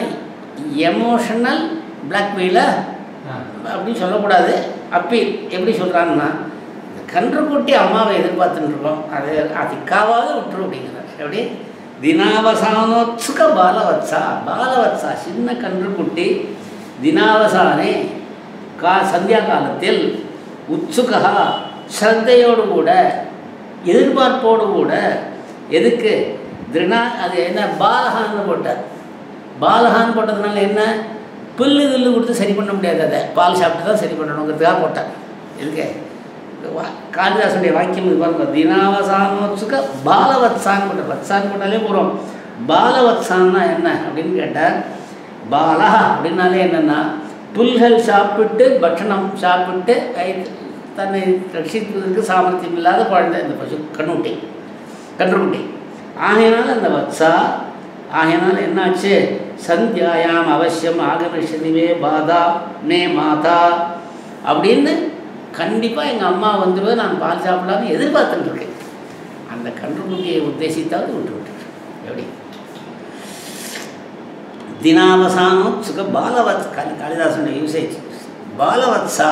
எமோஷனல் பிளாக்மெயிலை அப்படின்னு சொல்லக்கூடாது. அப்பீல் எப்படி சொல்கிறாங்கன்னா, கன்றுக்குட்டி அம்மாவை எதிர்பார்த்துட்டு இருக்கோம், அது அதுக்காவது விட்டுரும் அப்படிங்கிறார். எப்படி தினாவசானோத்சுக பாலவத்சா பாலவத்சா சின்ன கன்றுக்குட்டி தினாவசானே கா சந்தியா காலத்தில் உத்சுகா ஸ்ரத்தையோடு கூட எதிர்பார்ப்போடு கூட எதுக்கு திருணா அது என்ன பாலகான்னு போட்டார். பாலகான்னு போட்டதுனால என்ன, புல்லு கில்லு கொடுத்து சரி பண்ண முடியாது, அதை பால் சாப்பிட்டு தான் சரி பண்ணணுங்கிறதுக்காக போட்டார். எதுக்கு காளிதாசுடைய வாக்கியம் இது பாருங்க, தினாவசானோத்சுக பாலவத்சான்னு போட்டார். வத்சான்னு போட்டாலே போகிறோம். பாலவத்சான்னா என்ன அப்படின்னு கேட்டால், பாலா அப்படின்னாலே என்னென்னா புல்கள் சாப்பிட்டு பட்சணம் சாப்பிட்டு தன்னை ரட்சிப்பதற்கு சாமர்த்தியம் இல்லாத குழந்தை இந்த பசு கண்ணுட்டி கன்றுக்குட்டி. ஆகையினால் அந்த வத்சா ஆகையினால் என்னாச்சு, சந்தியாயாம் அவசியம் ஆகமிஷனிவே பாதா மே மாதா அப்படின்னு கண்டிப்பாக எங்கள் அம்மா வந்துடுவேன், நான் பால் சாப்பிடலான்னு எதிர்பார்த்துட்டுருக்கேன். அந்த கன்றுக்குட்டியை உத்தேசித்தாவது விட்டு விட்டு எப்படி தினாவசானோத்சுக பாலவத் காளி காளிதாசனுடைய யூசேஜ் பாலவத்சா.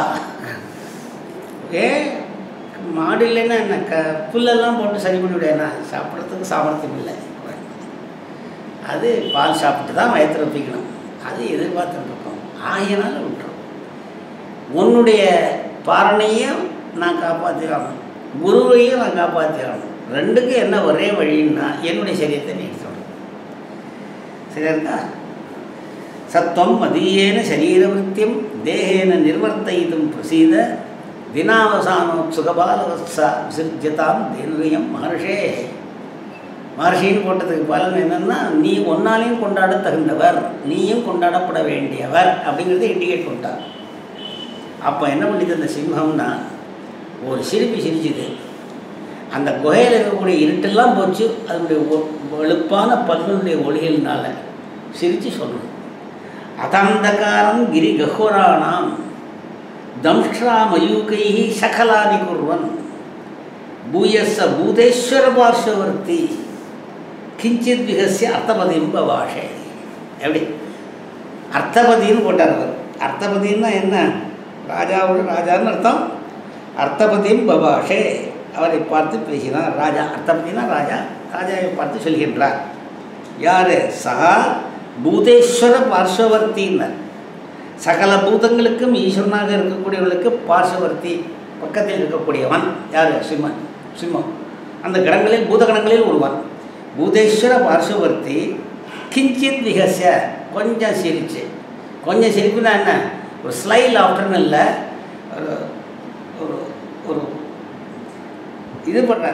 ஏ மாடு இல்லைன்னா என்ன க புல்லெல்லாம் போட்டு சரி பண்ணி விடையா, சாப்பிட்றதுக்கு சாமர்த்தியம் இல்லை, அது பால் சாப்பிட்டு தான் வயத்தில் ஒப்பிக்கணும், அது எதிர்பார்த்துருக்கோம். ஆகையினால விட்டுரும். உன்னுடைய பாரணையும் நான் காப்பாற்றிடணும், குருவையும் நான் காப்பாற்றிடணும். ரெண்டுக்கும் என்ன ஒரே வழின்னா என்னுடைய சரீரத்தை நீ எடுத்துடணும். சரியா இருக்கா? சத்வம் மதியேன சரீரவருத்தியம் தேகேன நிர்வர்த்தயிதும் பிரசீத தினாவசானோத்சுக பாலவத்சா விசர்ஜதாம் தேனுரியம் மகர்ஷே. மகர்ஷின்னு போட்டதுக்கு பலன் என்னென்னா, நீ ஒன்னாலையும் கொண்டாட தகுந்தவர், நீயும் கொண்டாடப்பட வேண்டியவர் அப்படிங்கிறத இண்டிகேட் பண்ணிட்டார். அப்போ என்ன பண்ணிது அந்த சிம்மம்னா, ஒரு சிரிப்பு சிரிச்சுது. அந்த குகையில் இருக்கக்கூடிய இருட்டெல்லாம் போச்சு. அதனுடைய வெளுப்பான பல்லுடைய ஒளிகளினால சிரித்து சொல்லணும். அதந்தகாரம் கிரி கஹுராணாம் தம்ஷ்ரா மயூகை சகலாதி குர்வன் பூயஸ்ஸ பூதேஸ்வர பார்ஷவர்த்தி கிஞ்சித் விகசிய அர்த்தபதிம்ப பாஷை. எப்படி அர்த்தபதின்னு போட்டார் அவர். அர்த்தபதின்னா என்ன? ராஜாவோட ராஜான்னு அர்த்தம். அர்த்தபதிம் பபாஷே, அவரை பார்த்து பேசினார் ராஜா. அர்த்தபதினா ராஜா, ராஜாவை பார்த்து சொல்கின்றார். யார்? சகா பூதேஸ்வர பார்ஷவர்த்தின்னர். சகல பூதங்களுக்கும் ஈஸ்வரனாக இருக்கக்கூடியவர்களுக்கு பார்ஷவர்த்தி, பக்கத்தில் இருக்கக்கூடியவன். யார்? சிம்மன். சிம்மம் அந்த கணங்களில் பூதகணங்களில் ஒருவன். பூதேஸ்வர பார்ஷவர்த்தி கிஞ்சித் விகசிய, கொஞ்சம் சிரிச்சு. கொஞ்சம் சிரிப்புனா என்ன? ஒரு ஸ்லைல் ஆஃப்டர்னு இல்லை, ஒரு ஒரு ஒரு இது பண்ணுறார்.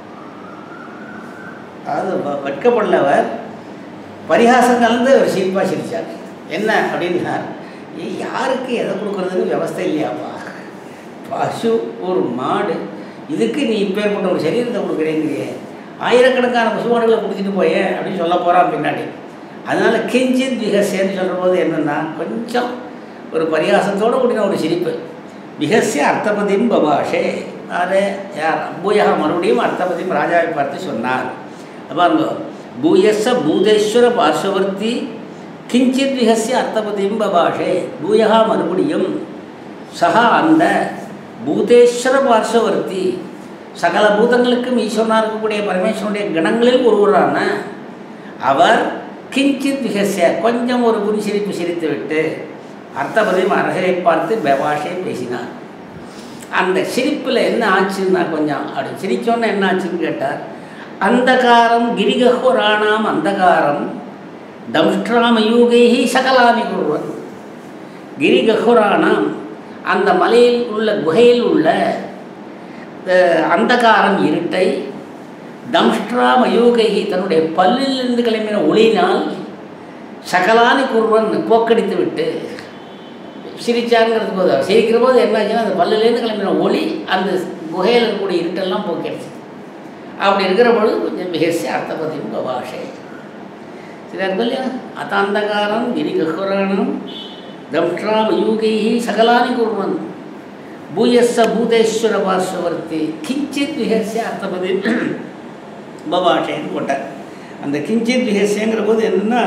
அதாவது வெட்கப்படலவர் பரிகாசம் கலந்து ஒரு சிரிப்பாக சிரித்தார். என்ன அப்படின்னார், யாருக்கு எதை கொடுக்குறதுன்னு வியவஸ்தை இல்லையாப்பா. பசு ஒரு மாடு, இதுக்கு நீ இப்பேற்பட்ட ஒரு சரீரத்தை கொடுக்குறேங்கிறியே, ஆயிரக்கணக்கான பசுமாடுகளை கொடுத்துட்டு போயே அப்படின்னு சொல்ல போகிறான் பின்னாடி. அதனால் கிஞ்சித் விகசியன்னு சொல்கிற போது என்னென்னா, கொஞ்சம் ஒரு பரிகாசத்தோடு கூடின ஒரு சிரிப்பு. விகசிய அர்த்தபதிம் பபாஷே, அது யார்? பூயா மறுபடியும் அர்த்தபதியும் ராஜாவை பார்த்து சொன்னார். பாருங்க, பூயஸ்ஸ பூதேஸ்வர பார்ஷவர்த்தி கிஞ்சித் விகசிய அர்த்தபதிம் பபாஷே. பூயா மறுபடியும் சகா அந்த பூதேஸ்வர பார்ஷவர்த்தி, சகல பூதங்களுக்கும் ஈஸ்வரனாக இருக்கக்கூடிய பரமேஸ்வரனுடைய கணங்களில் ஒருவரான அவர் கிஞ்சித் விகசிய, கொஞ்சம் ஒரு புரி சிரிப்பு சிரித்து விட்டு அர்த்தபதியும் அரசரை பார்த்து பபாஷே பேசினார். அந்த சிரிப்பில் என்ன ஆச்சுன்னா, கொஞ்சம் அப்படி சிரித்தோன்னு என்ன ஆச்சுன்னு கேட்டார். அந்தகாரம் கிரிகஹுராணாம் அந்தகாரம் தம்ஷ்ட்ராமயூகை சகலானி குர்வன். கிரிகஹுராணாம், அந்த மலையில் உள்ள குகையில் உள்ள அந்தகாரம் இருட்டை, தம்ஷ்ட்ரா மயூகை தன்னுடைய பல்லிலிருந்து கிளம்பின ஒளியினால் சகலானி குர்வன் போக்கடித்து விட்டு சிரிச்சாருங்கிறது போது, சிரிக்கிற போது என்ன ஆச்சுன்னா, அந்த பல்லுலேருந்து கிளம்பின ஒளி அந்த குகையில் இருக்கக்கூடிய இருட்டெல்லாம் போக்கிடுச்சு. அப்படி இருக்கிற பொழுது கொஞ்சம் மிகசி அர்த்தபதியும் பபாஷை சரியா இருக்கும் இல்லையா? அதாந்தகாரம் கிரிகஹுராணம் தம்ஷ்ட்ரா மயூகை சகலானி குர்வன் பூயஸ்ஸ பூதேஸ்வர பார்ஷவர்த்தி கிஞ்சித் விகசிய அர்த்தபதி பபாஷைன்னு போட்டார். அந்த கிஞ்சித் விகசியங்கிற போது என்னென்னா,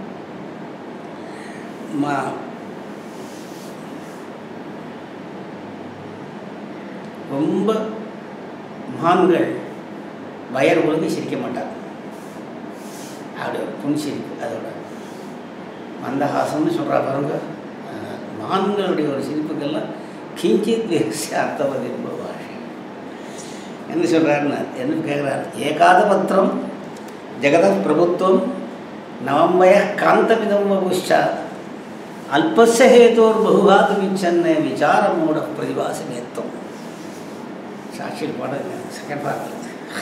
ரொம்ப மகான்கள் வயர் ஒழுங்கு சிரிக்க மாட்டார். அப்படி ஒரு புன்சிரிப்பு, அதோட மந்தஹாசம்னு சொல்கிறா பாருங்க. மகான்களுடைய ஒரு சிரிப்புக்கெல்லாம் கிஞ்சித் விகசிய அர்த்தபதி பபாஷை. என்ன சொல்கிறாருன்னு என்ன கேட்குறாரு. ஏகாத பத்திரம் ஜெகத பிரபுத்துவம் நவம்பய காந்தமிதம் வபுஷா அல்பஸ்ய ஹேதோர் பகுகாதுமிச்சன்ன விசாரமோட பிரதிபாசமேத்தம். சாட்சியில் பாடுங்க, செகண்ட் பார்ட்.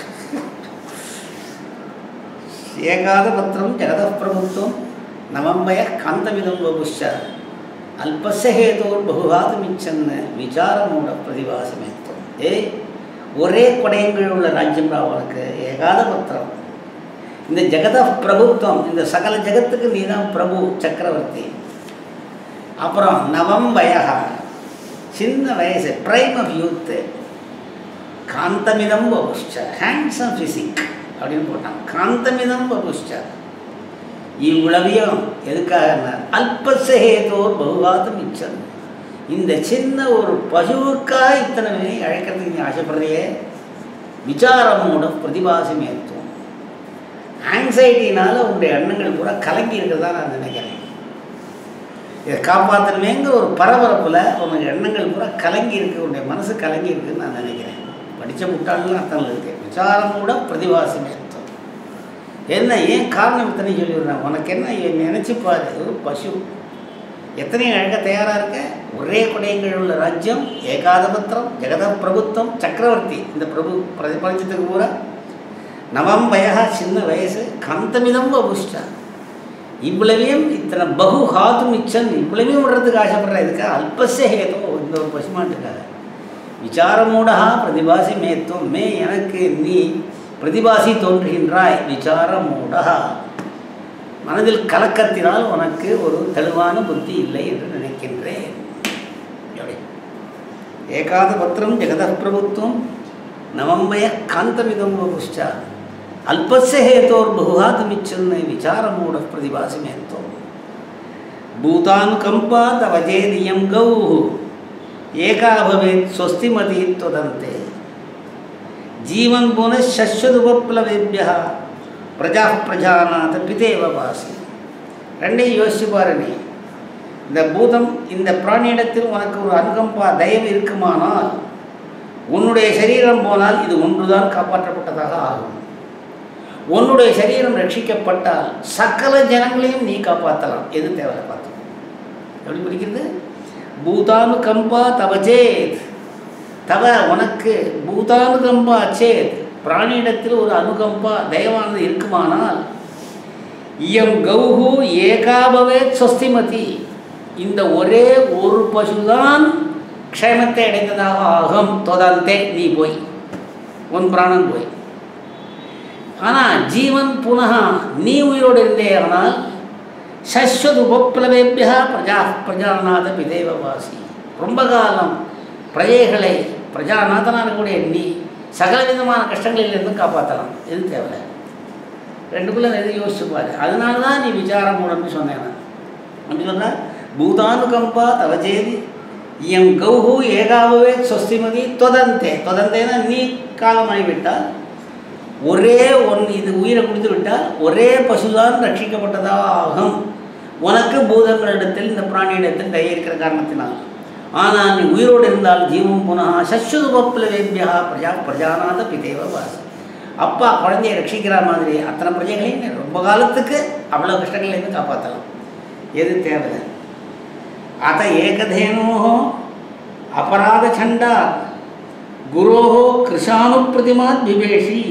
ஏகாத பத்திரம் ஜெகத பிரபுத்துவம் நவம்பய காந்தமிதம் வபுஷா அல்பஸ்ய ஹேதோர் பகுகாதுமிச்சன்ன விசாரமோட பிரதிபாசமேத்தம். ஏ ஒரே கொடையங்கள் உள்ள ராஜ்யம் அவனுக்கு ஏகாத பத்திரம். இந்த ஜெகத பிரபுத்துவம், இந்த சகல ஜெகத்துக்கு நீ தான் பிரபு, சக்கரவர்த்தி. அப்புறம் நவம் வயகா, சின்ன வயசு, பிரைம் ஆஃப் யூத்து. காந்தமிதம் வபுஷ்ச, ஹேண்ட்ஸம் ஃபிசிக் அப்படின்னு போட்டான். காந்தமிதம் வபுஷ்ச, இவ்வளவையும் எதுக்காக? அல்பசேதோர் பகுவாதம் மிச்சம். இந்த சின்ன ஒரு பசுவுக்காக இத்தனை பேரை அழைக்கிறதுக்கு நீ ஆசைப்படுறியே. விசாரமோட பிரதிபாசமேத்துவம். ஆங்ஸைட்டினால உங்களுடைய எண்ணங்கள் கூட கலங்கி இருக்கிறதா நான் நினைக்கிறேன். இதை காப்பாற்றணுமேங்கிற ஒரு பரபரப்பில் உங்களுடைய எண்ணங்கள் கூட கலங்கி இருக்கு, உன்னுடைய மனசு கலங்கி இருக்குன்னு நான் நினைக்கிறேன். படித்த முட்டாள்னு அர்த்தம் இருக்குது. விசாரமோட பிரதிபாசமேத்துவம் என்ன, ஏன் காரணம் இத்தனை சொல்லிவிடுறேன். உனக்கு என்ன நினச்சிப்பாரு, ஒரு பசு எத்தனை அழக தயாராக இருக்க. ஒரே கொடையங்கள் உள்ள ராஜ்யம், ஏகாதபத்திரம், ஜெகத பிரபுத்துவம், சக்கரவர்த்தி. இந்த பிரபு பிரதிபலிச்சத்துக்கு பூரா நவம் வயக சின்ன வயசு கந்தமிதம் வபுஷ்டா இவ்வளவையும் இத்தனை பகு ஹாத்தும் இச்சன் இவ்வளவையும் விடுறதுக்கு ஆசைப்படுற இதுக்கு அல்பசே ஹேதோ இந்த ஒரு பசுமாட்டுக்காக விசாரமூடா பிரதிபாசி மேத்துவம் மே எனக்கு நீ பிரதிபாசி தோன்றுகின்றாய் விசாரமூடா மனதில் கலக்கத்தினால் உனக்கு ஒரு தெளிவான புத்தி இல்லை என்று நினைக்கின்றேன். ஏகாத பத்திரம் ஜெகத பிரபுத்துவம் நவம்பய காந்தமிதம் வபுஷ்டா அல்பஸ்ய ஹேதோர் பகுஹாத்துமிச்சன்னை விசாரமூட பிரதிபாசி மேத்துவம் பூதானுகம்பா தவஜேதியம் கௌஹு ஏகா பவேத் ஸ்வஸ்திமதி த்வதந்தே ஜீவன் புனः சஸ்வதுபப்ளவேப்யः பிரஜா பிரஜாநாத பிதேவ வாசி. ரெண்டையும் யோசிச்சு பாரு. நீ இந்த பூதம் இந்த பிராணியிடத்தில் உனக்கு ஒரு அனுகம்பா தயவு இருக்குமானால் உன்னுடைய சரீரம் போனால் இது ஒன்றுதான் காப்பாற்றப்பட்டதாக ஆகும். உன்னுடைய சரீரம் ரட்சிக்கப்பட்டால் சகல ஜனங்களையும் நீ காப்பாற்றலாம். எது தேவை பார்த்தோம் எப்படி பிடிக்கிறது? பூதானுகம்பா தவச்சேத் தவ உனக்கு பூதானுகம்பா சேத் பிராணியிடத்தில் ஒரு அனுகம்பா தயவானது இருக்குமானால் இயம் கௌஹு ஏகாபவேத் ஸ்வஸ்திமதி இந்த ஒரே ஒரு பசுதான் க்ஷேமத்தை அடைந்ததாக ஆகும். தொதந்தே நீ போய் உன் பிராணன் போய். ஆனால் ஜீவன் புனः நீ உயிரோடு இருந்தே ஆனால் சஸ்வத் உபப்ளவேபியா பிரஜா பிரஜாநாத பிதேவவாசி ரொம்ப காலம் பிரஜைகளை பிரஜாநாதனான கூட நீ சகல விதமான கஷ்டங்களிலிருந்து காப்பாற்றலாம். எது தேவை? ரெண்டுக்குள்ளே எது யோசிச்சுப்பாரு. அதனால தான் நீ விசாரம் மூடம்னு சொன்னேன். அப்படி சொன்ன பூதானுகம்பா தவஜேதி எம் கௌஹு ஏகாவே ஸ்வஸ்திமதி தொதந்தே தொதந்தேன்னா நீ காலமாகிவிட்டால் ஒரே ஒன் இது உயிரை கொடுத்து விட்டால் ஒரே பசுதான் ரட்சிக்கப்பட்டதாக ஆகும். உனக்கு பூதங்களிடத்தில் இந்த பிராணியிடத்தில் தய இருக்கிற காரணத்தினால். ஆனால் நீ உயிரோடு இருந்தால் ஜீவம் புனः சஸ்வதுபப்ளவேபியா பிரஜா பிரஜாநாத பிதேவ வாசி. அப்பா குழந்தையை ரட்சிக்கிற மாதிரி அத்தனை பிரஜைகளையும் ரொம்ப காலத்துக்கு அவ்வளோ கஷ்டங்கள்லேருந்து காப்பாற்றலாம். எது தேவை? அத ஏகதேனோ அபராத சண்டா குரோ கிருஷானுப்பிரதிமாத் விவேஷி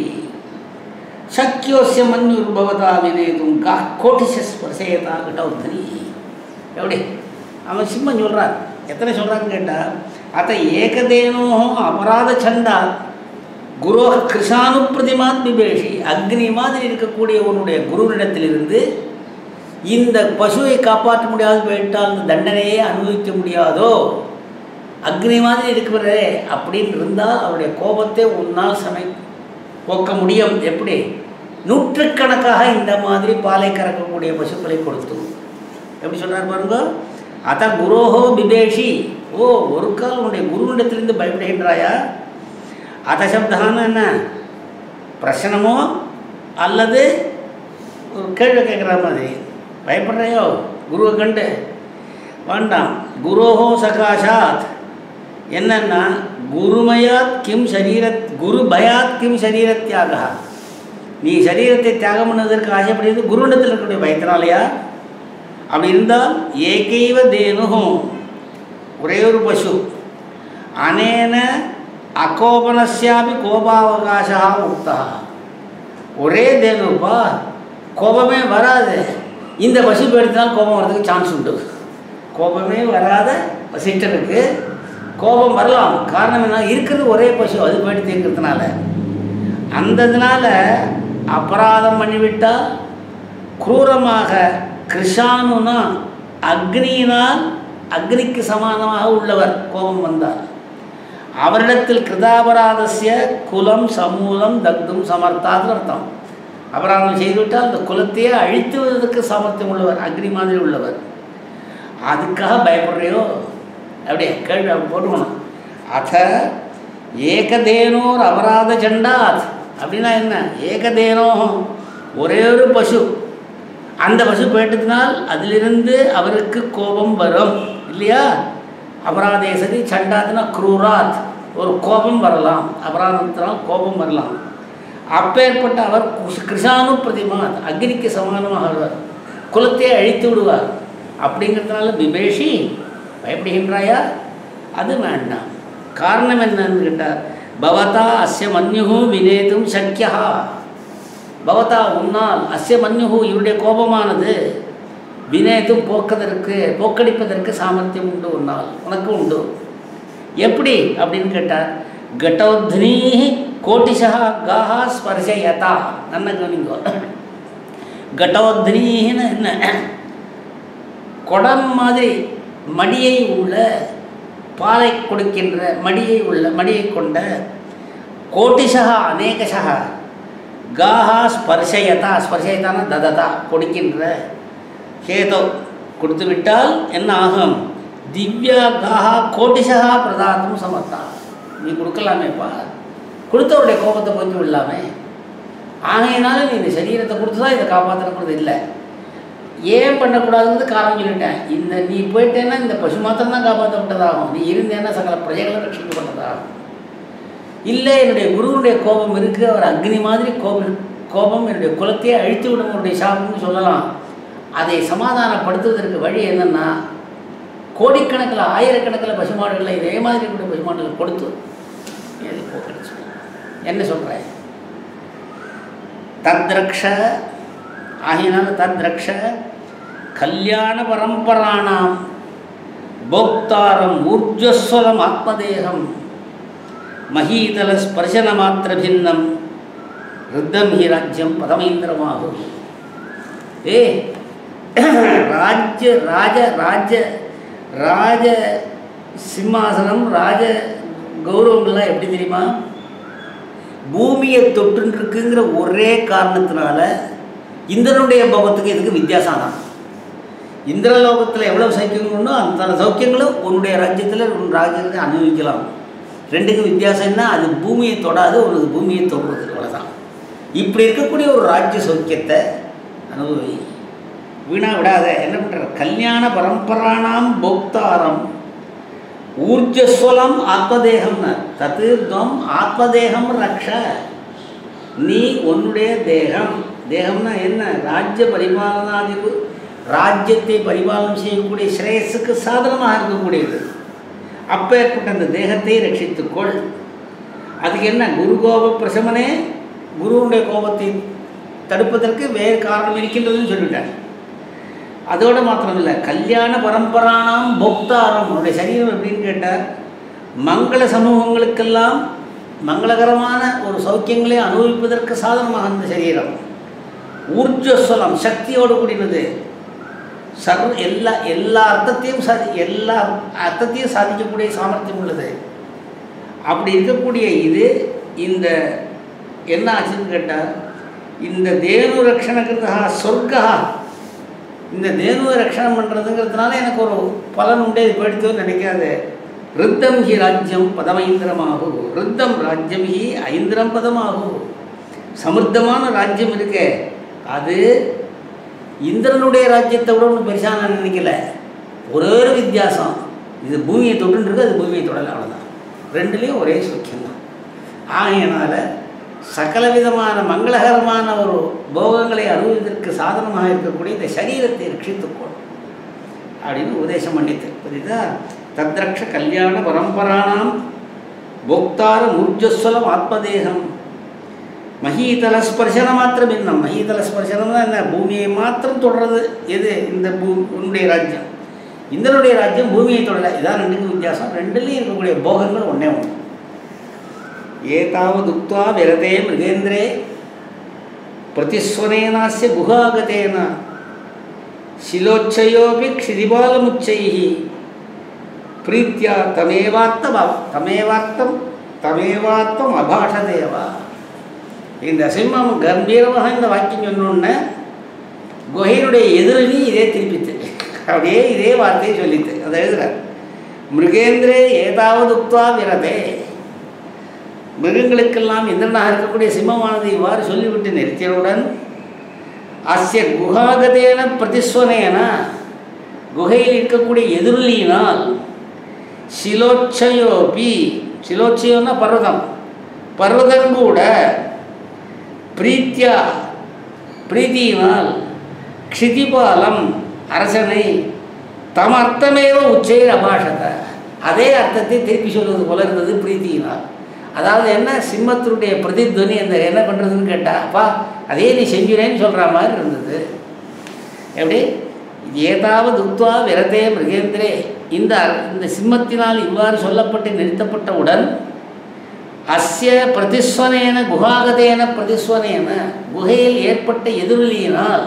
சக்கியோஸ்ய மன்யுர்பவதா வினேதும் கா கோட்டிசஸ்பர்சேதா கிட்டவுத்தனி. எப்படி அவன் சிம்மன் சொல்கிறான். எத்தனை சொல்கிறான்னு கேட்டால் அத்த ஏகதேனோ அபராத சண்டா குரோ கிருஷானுப்பிரதிமாத் விவேஷி அக்னி மாதிரி இருக்கக்கூடிய உன்னுடைய குருவினிடத்திலிருந்து இந்த பசுவை காப்பாற்ற முடியாது போயிட்டால் அந்த தண்டனையே அனுபவிக்க முடியாதோ அக்னி மாதிரி இருக்கிறே அப்படின்னு இருந்தால் அவருடைய கோபத்தை உன்னால் சமை போக்க முடியும். எப்படி? நூற்றுக்கணக்காக இந்த மாதிரி பாலை கறக்கக்கூடிய பசுக்களை கொடுத்து. எப்படி சொல்கிறார் பாருங்க. அத குரோஹோ பிபேஷி ஓ ஒரு கால் உன்னுடைய குருவிடத்திலிருந்து பயப்படுகின்றாயா? அத சப்தான என்ன பிரச்சனமோ அல்லது ஒரு கேள்வி கேட்குற மாதிரி பயப்படுறையோ குருவை கண்டு? வேண்டாம். குரோஹோ சகாஷாத் என்னன்னா குருமயாத் கிம் சரீரத் குரு பயாத் கிம் சரீரத்தியாக நீ சரீரத்தை தியாகம் பண்ணுவதற்கு ஆசைப்படுகிறது குருவிடத்தில் இருக்கக்கூடிய பயத்தினாலையா? அப்படி இருந்தால் ஏகைவ தேனுகும் ஒரே ஒரு பசு அனேன அகோபனஸ்யாபி கோபாவகாசா முக்தா ஒரே தேனுப்பா கோபமே வராது. இந்த பசு எடுத்தால் கோபம் வர்றதுக்கு சான்ஸ் உண்டு. கோபமே வராத பசிட்டருக்கு கோபம் வரலாம். காரணம் என்ன? இருக்கிறது ஒரே பசு அது போயிட்டு தீர்க்கிறதுனால. அந்ததுனால அபராதம் பண்ணிவிட்டால் குரூரமாக கிருஷானுனா அக்னியினால் அக்னிக்கு சமானமாக உள்ளவர் கோபம் வந்தார். அவரிடத்தில் கிருதாபராதஸ்ய குலம் சமூலம் தக்தும் சமர்த்தாதுன்னு அர்த்தம். அபராதம் செய்துவிட்டால் அந்த குலத்தையே அழித்துவதற்கு சாமர்த்தியம் உள்ளவர் அக்னி மாதிரி உள்ளவர். அதுக்காக பயப்படுறையோ? அப்படியே கேள்வி அப்படி போட்டுக்கணும். அத ஏகதேனோர் அபராத சண்டாத் அப்படின்னா என்ன? ஏகதேனோ ஒரே ஒரு பசு அந்த பசு போயிட்டதுனால் அதிலிருந்து அவருக்கு கோபம் வரும் இல்லையா? அபராதேசதி சண்டாத்னா குரூராத் ஒரு கோபம் வரலாம். அபராதத்தினால் கோபம் வரலாம். அப்பேற்பட்ட அவர் கிருஷானு பிரதிமாத் அக்னிக்கு சமானமாக வருவார். குலத்தை அழித்து விடுவார். அப்படிங்கிறதுனால விபேஷி பயப்படுகின்றாயா? அது வேண்டாம். காரணம் என்னன்னு கேட்டார் பவதா அஸ்ய மன்யு வினேதும் சக்கியா பவதா உன்னால் அஸ்ய மன்யுஹு இவருடைய கோபமானது வினேதும் போக்கதற்கு போக்கடிப்பதற்கு சாமர்த்தியம் உண்டு உன்னால் உனக்கு உண்டு. எப்படி அப்படின்னு கேட்டார். கட்டோத்னி கோட்டிஷா காஹா ஸ்பர்ஷயதா. நல்ல கவனிங்கோ. கட்டோத்னின்னு என்ன? குடம் மாதிரி மடியை உள்ள பாலை கொடுக்கின்ற மடியை உள்ள மடியை கொண்ட கோட்டிஷா அநேகஷா காஹா ஸ்பர்ஷயதா. ஸ்பர்ஷயதான தததா கொடுக்கின்ற ஹேதோ கொடுத்து விட்டால் என்ன ஆகும்? திவ்யா காஹா கோட்டிஷா பிரதாத்தும் சமர்த்தா. நீ கொடுக்கலாமேப்பா, கொடுத்தவருடைய கோபத்தை கொஞ்சம் விடலாமே. ஆகையினால நீ இந்த சரீரத்தை கொடுத்து தான் இதை காப்பாற்றப்படுறது இல்லை. ஏன் பண்ணக்கூடாதுங்கிறது காரணம் சொல்லிட்டேன். இந்த நீ போயிட்டேன்னா இந்த பசு மாத்திரம் தான் காப்பாற்றப்பட்டதாகும். நீ இருந்தேன்னா சகல பிரஜைகளை ரட்சிக்கப்பட்டதாகும். இல்லை என்னுடைய குருவுடைய கோபம் இருக்குது, அவர் அக்னி மாதிரி கோபம் கோபம் என்னுடைய குலத்தையே அழித்து விடும் அவருடைய சாபம்னு சொல்லலாம். அதை சமாதானப்படுத்துவதற்கு வழி என்னென்னா கோடிக்கணக்கில் ஆயிரக்கணக்கில் பசுமாடுகளை இதே மாதிரி கூட பசுமாடுகளை கொடுத்து எது போக்கடிச்சு என்ன சொல்கிறேன்? தத்ரக்ஷ ஆகினால தத்ரக்ஷ கல்யாண பரம்பராணாம் போக்தாரம் ஊர்ஜஸ்வலம் ஆத்மதேகம் மகீதல ஸ்பர்சன மாத்திர பின்னம் ருத்தம் ஹி ராஜ்யம் பதமேந்திரமாகும். ஏ ராஜ்ய ராஜ ராஜ ராஜ சிம்மாசனம் ராஜ கௌரவங்கள்லாம் எப்படி தெரியுமா? பூமியை தொட்டுருக்குங்கிற ஒரே காரணத்தினால இந்திரனுடைய போகத்துக்கு இதுக்கு வித்தியாசம் தான். இந்திரலோகத்தில் எவ்வளோ சௌக்கியங்களும் அந்த சௌக்கியங்களும் உன்னுடைய ராஜ்யத்தில் உன் ராஜ்யத்தை அனுபவிக்கலாம். ரெண்டுக்கும் வித்தியாசம் என்ன? அது பூமியை தொடாது, உனது பூமியை தொடுறது, அவ்வளோதான். இப்படி இருக்கக்கூடிய ஒரு ராஜ்ய சௌக்கியத்தை அனுபவி, வீணா விடாத. என்ன பண்ணுற? கல்யாண பரம்பரானாம் போக்தாரம் ஊர்ஜஸ்வலம் ஆத்மதேகம்னு தத்து துவம் ஆத்மதேகம் ரக்ஷ. நீ உன்னுடைய தேகம், தேகம்னா என்ன? ராஜ்ய பரிபாலனாதிவு, ராஜ்யத்தை பரிபாலனம் செய்யக்கூடிய ஸ்ரேயஸுக்கு சாதனமாக இருக்கக்கூடியது. அப்பேற்பட்ட அந்த தேகத்தை ரட்சித்துக்கொள். அதுக்கு என்ன? குரு கோப பிரசமனே, குருவுடைய கோபத்தை தடுப்பதற்கு வேறு காரணம் இருக்கின்றதுன்னு சொல்லிட்டார். அதோடு மாத்திரமில்லை, கல்யாண பரம்பரானாம் போக்தாரம். உன்னுடைய சரீரம் எப்படின்னு கேட்டால் மங்கள சமூகங்களுக்கெல்லாம் மங்களகரமான ஒரு சௌக்கியங்களை அனுபவிப்பதற்கு சாதனமாக அந்த சரீரம். ஊர்ஜஸ்வலம் சக்தியோடு கூடினது. சர் எல்லா எல்லா அர்த்தத்தையும் சாதி எல்லா அர்த்தத்தையும் சாதிக்கக்கூடிய சாமர்த்தியம் உள்ளது. அப்படி இருக்கக்கூடிய இது இந்த என்ன ஆச்சுன்னு கேட்டால் இந்த தேனு ரக்ஷணக்கிறதா சொர்க்கா. இந்த தேனுவை ரட்சணம் பண்ணுறதுங்கிறதுனால எனக்கு ஒரு பலன் உண்டே இது போயிடுத்தோன்னு நினைக்காது. ருத்தம் ஹி ராஜ்யம் பதமைந்திரமாகும். ருத்தம் ராஜ்யம் ஹி ஐந்திரம் பதமாகும். சமிருத்தமான ராஜ்யம் இருக்கே, அது இந்திரனுடைய ராஜ்யத்தை விட ஒன்றும் பெருசாக நான் நினைக்கல. ஒரே ஒரு வித்தியாசம், இது பூமியை தொட்டுருக்கு, அது பூமியை தொடலை, அவ்வளோதான். ரெண்டுலேயும் ஒரே சுக்கியம்தான். ஆகையினால சகல விதமான மங்களகரமான ஒரு போகங்களை அனுபவிப்பதற்கு சாதனமாக இருக்கக்கூடிய இந்த சரீரத்தை ரட்சித்துக்கொள் அப்படின்னு உபதேசம் பண்ணித்து. புரியுதா? தத்ரக்ஷ கல்யாண பரம்பரானாம் போக்தார ஊர்ஜஸ்வலம் ஆத்மதேகம் மகீதல ஸ்பர்சன மாத்திரம் இன்னும். மகீதல ஸ்பர்சனம் தான் என்ன? பூமியை மாத்திரம் தொடர்றது. எது? இந்த பூ உன்னுடைய ராஜ்யம். இந்தனுடைய ராஜ்யம் பூமியை தொடரலை. இதான் ரெண்டுக்கும் வித்தியாசம். ரெண்டுலேயும் இருக்கக்கூடிய போகங்கள் ஒன்றே ஒன்று. ஏதாவதுக்த்வா விரதே மிருகேந்திரே பிரதிஸ்வனேனாஸ்ய குஹாகதேன சிலோச்சயோபி க்ஷிதிபாலமுச்சைஹி பிரீத்யா தமேவார்த்தம் தமேவார்த்தம் தமேவார்த்தம் அபாஷதேவா. இந்த சிம்மம் கம்பீரமாக இந்த வாக்கியம் சொன்னோன்னே குகையினுடைய எதிரணி இதே திருப்பித்து அப்படியே இதே வார்த்தையை சொல்லித்து. அதை எழுதுகிறார். மிருகேந்திரே ஏதாவது உக்த்வா விரதே. மிருகங்களுக்கெல்லாம் இந்திரனாக இருக்கக்கூடிய சிம்மமானது இவ்வாறு சொல்லிவிட்டு நிறுத்தியவுடன் அஸ்ய குஹாகதேன பிரதிஸ்வனேன குகையில் இருக்கக்கூடிய எதிரொலியினால் சிலோச்சயோபி, சிலோச்சயோன்னா பர்வதம், பர்வதம் கூட பிரீத்தியா பிரீத்தியினால் க்ஷிதிபாலம் அரசனை தம் அர்த்தமேவ உச்சையில் அபாஷத அதே அர்த்தத்தை திருப்பி சொல்வது போல இருந்தது பிரீத்தியினால். அதாவது என்ன? சிம்மத்தினுடைய பிரதித்வனி அந்த என்ன பண்ணுறதுன்னு கேட்டால், அப்பா அதே நீ செஞ்சுறேன்னு சொல்கிற மாதிரி இருந்தது. எப்படி ஏதாவது உத்வா விரதே மிருகேந்திரே, இந்த இந்த சிம்மத்தினால் இவ்வாறு சொல்லப்பட்டு நிறுத்தப்பட்டவுடன் அஸ்ய பிரதிஸ்வனேன குஹாகதேன பிரதிஸ்வனேன, குகையில் ஏற்பட்ட எதிரொலியினால்,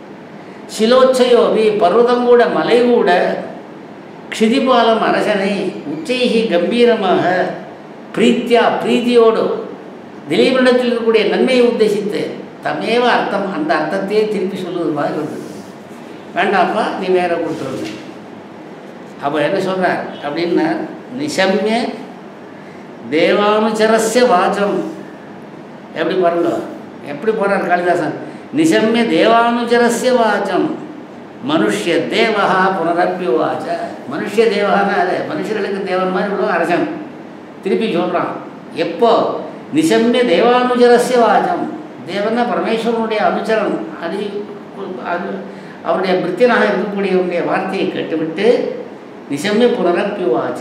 சிலோச்சயோபி பர்வதங்கூட மலை கூட, க்ஷிதிபாலம் அரசனை உச்சைகி கம்பீரமாக பிரீத்தியா பிரீத்தியோடு திலீபனிடத்தில் இருக்கக்கூடிய நன்மையை உத்தேசித்து தமேவ அர்த்தம், அந்த அர்த்தத்தையே திருப்பி சொல்லுவது மாதிரி இருந்தது. வேண்டாம்ப்பா நீ வேற கொடுத்துருங்க. அப்போ என்ன சொல்கிறார் அப்படின்னா, நிசம்ய தேவானுச்சரஸ்ய வாச்சம். எப்படி பாருங்க, எப்படி போகிறார் காளிதாசன். நிசம்ய தேவானுச்சரஸ்ய வாச்சம் மனுஷ்ய தேவா புனரப்பிவாச்ச. மனுஷ்ய தேவகானா அது மனுஷர்களுக்கு தேவன் மாதிரி உள்ள அரசன் திருப்பி சொல்கிறான். எப்போ நிசம்ய தேவானுச்சரஸ்ய வாச்சம், தேவன்னா பரமேஸ்வரனுடைய அனுச்சரன், அது அது அவருடைய பிரித்தியனாக இருக்கக்கூடியவருடைய வார்த்தையை கேட்டுவிட்டு நிசம்ய புனரப்பிவாச்ச.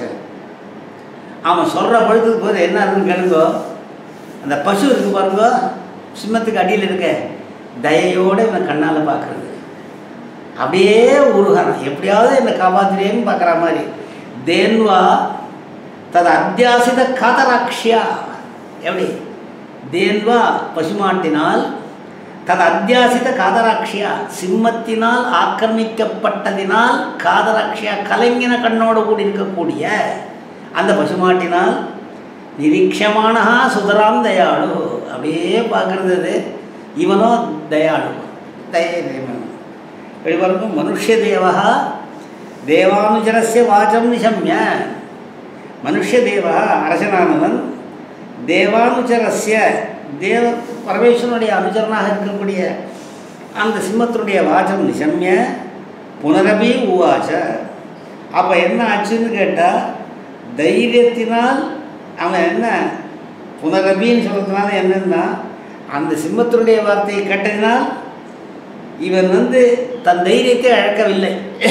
அவன் சொல்கிற பொழுதுக்கு போது என்ன இருக்குன்னு கேளுங்கோ. அந்த பசு இருக்கு பாருங்க, சிம்மத்துக்கு அடியில் இருக்க, தயையோடு இவன் கண்ணால் பார்க்குறது, அப்படியே உருகான், எப்படியாவது என்னை காப்பாற்றுறேன்னு பார்க்குற மாதிரி. தேன்வா தது அத்தியாசித காதராட்சியா, எப்படி தேன்வா பசுமாட்டினால், தது அத்தியாசித காதராட்சியா சிம்மத்தினால் ஆக்கிரமிக்கப்பட்டதினால், காதராட்சியா கலைஞன கண்ணோடு கூடி இருக்கக்கூடிய அந்த பசுமாட்டினால், நிரீட்சமானா சுதராம் தயாளு, அப்படியே பார்க்கறது இவனோ தயாளு, தயமன். எப்படி பாருங்க, மனுஷ்ய தேவா தேவானுச்சரஸ்ய வாச்சம் நிசம்ய, மனுஷ்ய தேவா அரசனானவன் தேவானுச்சரஸ்ய தேவ பரமேஸ்வரனுடைய அனுச்சரனாக இருக்கக்கூடிய அந்த சிம்மத்தினுடைய வாச்சம் நிசம்ய புனரபி உவாச்ச. அப்போ என்ன ஆச்சுன்னு கேட்டால், தைரியத்தினால் அவன் என்ன புனரபின்னு சொல்கிறதுனால என்னன்னா, அந்த சிம்மத்தினுடைய வார்த்தையை கேட்டதினால் இவன் வந்து தன் தைரியத்தை அழக்கவில்லை.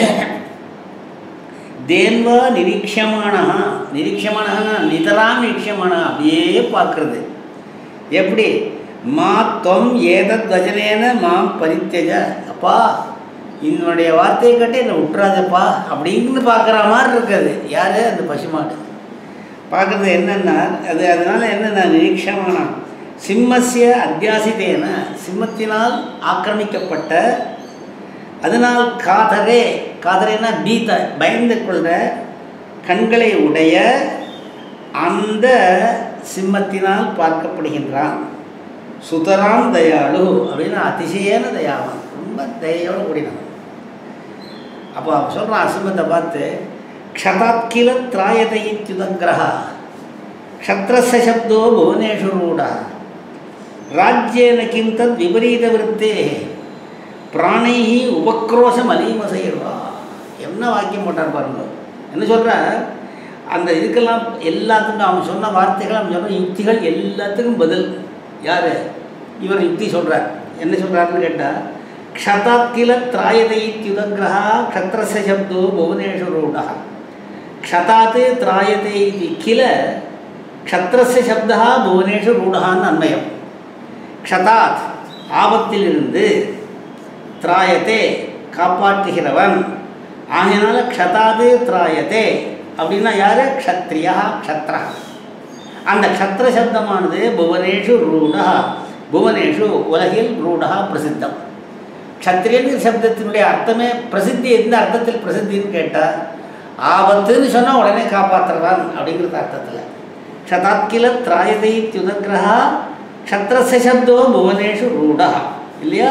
தேன்வா நிரீட்சமானா, நிரீட்சமானா நிதராம் நிரீட்சமானா, அப்படியே பார்க்கறது. எப்படி மா தொம் ஏதத் வஜனேன மாம் பரித்தஜ, அப்பா என்னுடைய வார்த்தையை கட்டி என்னை விட்டுறாதப்பா அப்படின்னு பார்க்குற மாதிரி இருக்காது. யார் அந்த பசுமாடு பார்க்குறது என்னென்னா, அது அதனால் என்னென்னா நிரீட்சமானா சிம்மசிய அத்தியாசித்தேன, சிம்மத்தினால் ஆக்கிரமிக்கப்பட்ட, அதனால் காதரே, காதரேனா பீத பயந்து கொள்கிற கண்களை உடைய அந்த சிம்மத்தினால் பார்க்கப்படுகின்றான். சுதராம் தயாளு அப்படின்னா அதிசயன தயாவான், ரொம்ப தயையோடு கூடினான். அப்போ அவன் சொல்கிறான் சிம்மத்தை பார்த்து, க்ஷதாத்கில திராயதை இத்யுதங்கிரஹா க்ஷத்ரஸ்ய சப்தோ புவனேஷு ரூடா ராஜ்யேன கிம் தத் விபரீத விருத்தே பிராணைஹி உபக்ரோஷம் அலீமசைர்வா. என்ன வாக்கியம் போட்டார் பாருங்க. என்ன சொல்கிறார், அந்த இதுக்கெல்லாம் எல்லாத்துக்கும் அவன் சொன்ன வார்த்தைகள், அவன் சொன்ன யுக்திகள் எல்லாத்துக்கும் பதில் யார் இவர் யுக்தி சொல்கிறார். என்ன சொல்கிறாருன்னு கேட்டால், க்ஷதாத்கில திராயதை இத்யுதங்கிரஹா க்ஷத்ரஸ்ய சப்தோ புவனேஷு ரூடா. க்ஷதாத் திராயதை இது கில க்ஷத்ரஸ்ய சப்தா புவனேஷு ரூடான்னு அன்மயம். க்ஷதாத் ஆபத்திலிருந்து, திராயத்தே காப்பாற்றுகிறவன், ஆகினால க்ஷதாது திராயத்தே அப்படின்னா யார், க்ஷத்ரியா க்ஷத்ரா. அந்த க்ஷத்ர சப்தமானது புவனேஷு ரூடா, புவனேஷு உலகில் ரூடா பிரசித்தம். க்ஷத்ரியங்கிற சப்தத்தினுடைய அர்த்தமே பிரசித்தி. எந்த அர்த்தத்தில் பிரசித்தின்னு கேட்டால், ஆபத்துன்னு சொன்னால் உடனே காப்பாற்றுறான் அப்படிங்கிறது அர்த்தத்தில். க்ஷதாத்கில திராயதை இத்யுதங்கிரஹா க்ஷத்ரஸ்ய சப்தோ புவனேஷு ரூடா, இல்லையா?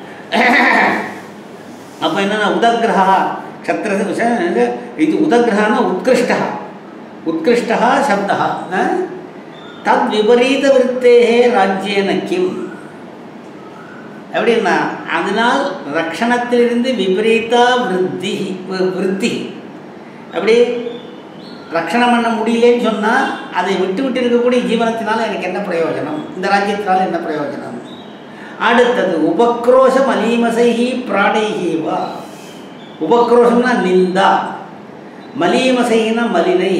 அப்போ என்னென்னா உதகிரஹா க்ஷத்ர இது உதகிரஹான்னா உத்கிருஷ்டா, உத்கிருஷ்டா சப்தா தத் விபரீத விருத்தே ராஜ்யேன கிம். எப்படின்னா அதனால் ரக்ஷணத்திலிருந்து விபரீதா விருத்தி விருத்தி, அப்படி ரக்ஷணம் பண்ண முடியலன்னு சொன்னால் அதை விட்டு விட்டு இருக்கக்கூடிய ஜீவனத்தினால எனக்கு என்ன பிரயோஜனம், இந்த ராஜ்யத்தினால என்ன பிரயோஜனம். அடுத்தது உபக்ரோஷம் அலீமசைஹி பிராணைஹி வா. உபக்ரோஷம்னா நிந்தா, மலீமசைனா மலினை.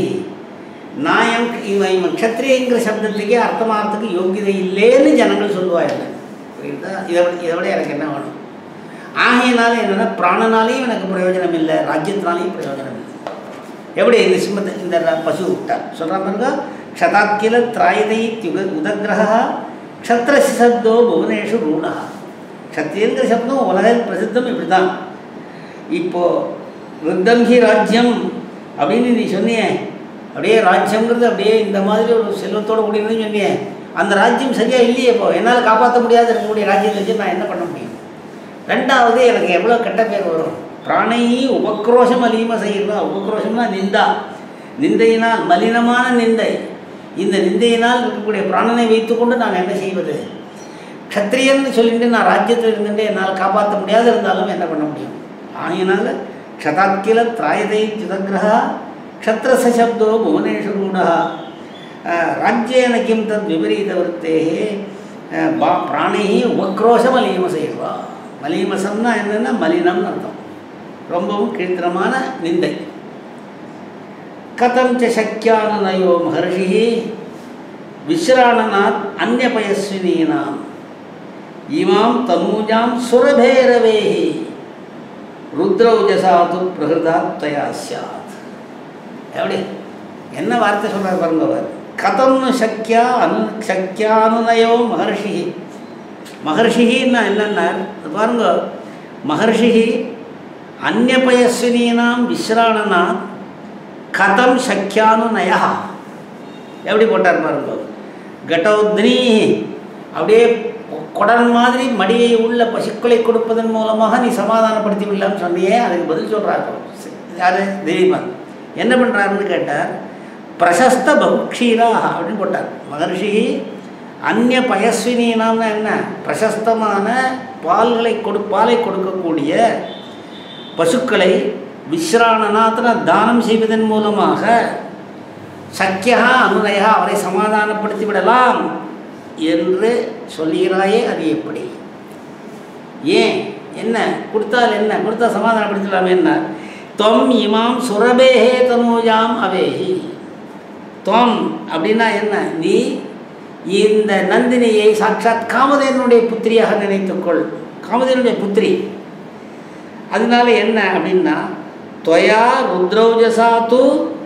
நாயம் இவன் இவன் க்ஷத்ரியங்கிற சப்தத்துக்கே அர்த்தமாகறதுக்கு யோகியதை இல்லைன்னு ஜனங்கள் சொல்லுவார்கள். புரியுதா? இதை இதை விட எனக்கு என்ன வேணும்? ஆகையினால என்னென்னா பிராணனாலேயும் எனக்கு பிரயோஜனம் இல்லை, ராஜ்யத்தினாலேயும் பிரயோஜனம் இல்லை. எப்படி இந்த சிம்மத்தை இந்த பசு விட்டார் சொல்கிற பாருங்க. க்ஷதாக்கில திராயதை யுக உதகிரகா க்ஷத்ரசி சப்தோ புவனேஷு ரூடா. க்ஷத்ரியங்கிற சப்தம் உலகில் பிரசித்தம் இப்படி தான். இப்போது ருத்தம் ஹி ராஜ்யம் அப்படின்னு நீ சொன்னியே, அப்படியே ராஜ்யங்கிறது அப்படியே இந்த மாதிரி ஒரு செல்வத்தோடு கூடியதுன்னு சொன்னியே, அந்த ராஜ்யம் சரியாக இல்லையே. இப்போ என்னால் காப்பாற்ற முடியாத இருக்கக்கூடிய ராஜ்யத்தை வச்சு நான் என்ன பண்ண முடியும்? ரெண்டாவது எனக்கு எவ்வளோ கெட்ட பேர் வரும். பிராணையி உபக்ரோஷம் அலீம செய்யறதா. உபக்ரோஷம்னா நிந்தா, நிந்தையினால் மலினமான நிந்தை. இந்த நிந்தையினால் இருக்கக்கூடிய பிராணனை வைத்துக்கொண்டு நான் என்ன செய்வது? க்ஷத்ரியன்னு சொல்லிட்டு நான் ராஜ்யத்தில் இருந்துட்டு என்னால் காப்பாற்ற முடியாது இருந்தாலும் என்ன பண்ண முடியும்? ஆகையினால க்ஷதாக்கில திராயதை யுதகிரகா க்ஷத்ரச சப்தோ புவனேஷு ரூடா ராஜ்யேன கிம் தத் விபரீத வர்த்தே பா பிராணையி உபக்ரோஷம் அலீம செய்வா. மலீமசம்னா என்னென்னா மலினம்னு அர்த்தம், ரொம்பவும் கீழ்த்தரமான நிந்தை. கதம் ச சக்கியானநயோ மகர்ஷி விஸ்ராணனாத் அந்நியபயஸ்வினீனாம் இமாம் தனூஜாம் சுரபேரவேஹி ருத்ரௌஜசாது பிரகிருதாத் தயா ஸ்யாத். எப்படி என்ன வார்த்தை சொல்கிறார் பாருங்க அவர். கதம்னு சக்கியா அனு சக்கியானுநயோ மகர்ஷி. மகர்ஷின்னா என்னன்னார் பாருங்க. மகர்ஷி அந்நியபயஸ்வினீனாம் விஸ்ராணனாத் கதம் சக்கியானுநயா. எப்படி போட்டார் பாருங்க. கடோத்னி அப்படியே குடன் மாதிரி மடியை உள்ள பசுக்களை கொடுப்பதன் மூலமாக நீ சமாதானப்படுத்தி விடலாம்னு சொன்னியே, அதுக்கு பதில் சொல்கிறார் யார்? தெய்வம். என்ன பண்ணுறாருன்னு கேட்டார். பிரசஸ்த பகுக்ஷீரா அப்படின்னு போட்டார். மகர்ஷி அந்நிய பயஸ்வினாம்னா என்ன? பிரசஸ்தமான பால்களை கொடு பாலை கொடுக்கக்கூடிய பசுக்களை விஸ்ராணநாத்ன தானம் செய்வதன் மூலமாக சக்கியா அனுநயா அவரை சமாதானப்படுத்தி விடலாம் என்று சொல்லுகிறாயே, அது எப்படி? ஏன் என்ன கொடுத்தால் என்ன கொடுத்தா சமாதானப்படுத்தலாமே? என்ன தொம் இமாம் சுரபேஹே தனூஜாம் அவேஹி. தொம் அப்படின்னா என்ன? நீ இந்த நந்தினியை சாட்சாத் காமதேவனுடைய புத்திரியாக நினைத்துக்கொள். காமதேவனுடைய புத்திரி. அதனால என்ன அப்படின்னா त्वया रुद्रौजसातु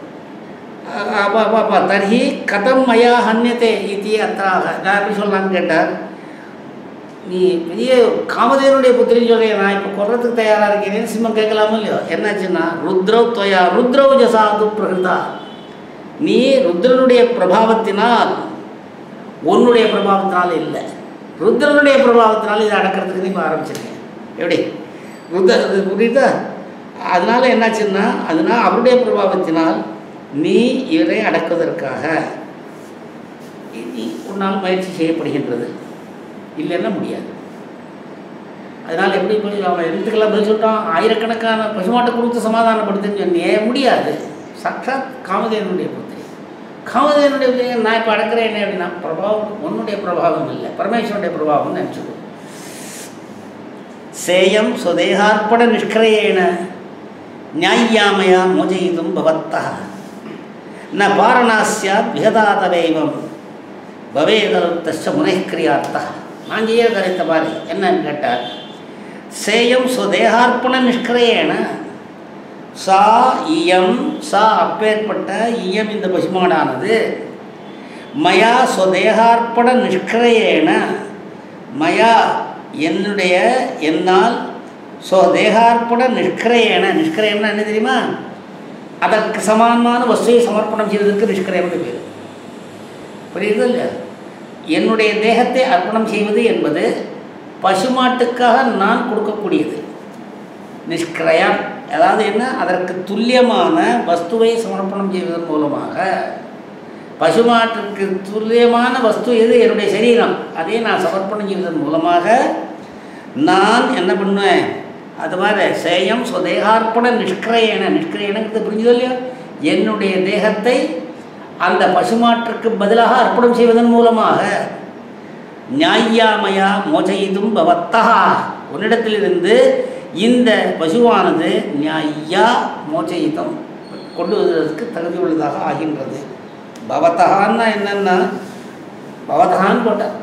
तर्हि कथं मया हन्यते इति अत्राह. நான் எப்படி சொல்லலான்னு கேட்டார். நீ பெரிய காமதேவனுடைய புத்திரின்னு சொல்கிறேன், நான் இப்போ கொல்றதுக்கு தயாராக இருக்கேன்னு சிம்மம் கேட்கலாமோ இல்லையோ. என்னாச்சுன்னா ருத்ரவ் त्वया रुद्रौजसातु प्रकृता. நீ ருத்ரனுடைய பிரபாவத்தினால், உன்னுடைய பிரபாவத்தினால் இல்லை, ருத்ரனுடைய பிரபாவத்தினால் இதை அடக்கிறதுக்கு நீ இப்போ ஆரம்பிச்சிருக்கேன். எப்படி ருத்ர புரியுதா? அதனால் என்னாச்சுன்னா அதனால் அவருடைய பிரபாவத்தினால் நீ இவரை அடக்குவதற்காக உன்னால் முயற்சி செய்யப்படுகின்றது, இல்லைன்னா முடியாது. அதனால் எப்படி போய் அவன் எழுத்துக்கெல்லாம் பதில் சொல்லிட்டான். ஆயிரக்கணக்கான பசுமாட்டை கொடுத்து சமாதானப்படுத்துன்னு சொன்னியே, முடியாது. சாட்சாத் காமதேவனுடைய புத்திரி, காமதேவனுடைய புத்திரி. நான் இப்போ அடக்கிறேன் என்ன அப்படின்னா பிரபாவம் உன்னுடைய பிரபாவம் இல்லை, பரமேஸ்வரனுடைய பிரபாவம்னு நினச்சிக்கோ. சேயம் சுதேகார்ப்பண நிஷ்கிரயேன நியாயாமயா மோஜயிதும் பவத்தா ந பாரணாஸ்யாத் விகதாதவைவம் பவேதலுப்தஸ்ச முனைக்கிரியார்த்தா. நான் செய்ய கரைத்த பாரு என்னன்னு கேட்டார். சேயம் சுதேகார்ப்பண நிஷ்கிரயேன சா இயம் சா அப்பேற்பட்ட இயம் இந்த பசுமாடானது மயா சுதேகார்ப்பண நிஷ்கிரயேன மயா என்னுடைய என்னால் ஸோ தேகார்ப்பண நிஷ்கிரயேன. நிஷ்கிரயம்னா என்ன தெரியுமா? அதற்கு சமானமான வஸ்துவை சமர்ப்பணம் செய்வதற்கு நிஷ்கிரயம்னு பேர். புரியுது இல்லையா? என்னுடைய தேகத்தை அர்ப்பணம் செய்வது என்பது பசுமாட்டுக்காக நான் கொடுக்கக்கூடியது நிஷ்கிரயம். அதாவது என்ன? அதற்கு துல்லியமான வஸ்துவை சமர்ப்பணம் செய்வதன் மூலமாக, பசுமாட்டுக்கு துல்லியமான வஸ்து எது? என்னுடைய சரீரம். அதை நான் சமர்ப்பணம் செய்வதன் மூலமாக நான் என்ன பண்ணுவேன்? அது மாதிரி சேயம் சுதேகார்ப்பண நிஷ்கிரயண. நிஷ்கிரயணங்கிறது புரிஞ்சுதோ இல்லையா? என்னுடைய தேகத்தை அந்த பசுமாட்டிற்கு பதிலாக அர்ப்பணம் செய்வதன் மூலமாக நியாயாமயா மோஜயிதும் பவத்தா, உன்னிடத்திலிருந்து இந்த பசுவானது நியாயா மோஜயிதம் கொண்டு வருவதற்கு தகுதி உள்ளதாக ஆகின்றது. பவத்தகான்னா என்னன்னா பவத்தகான்னு போட்டார்.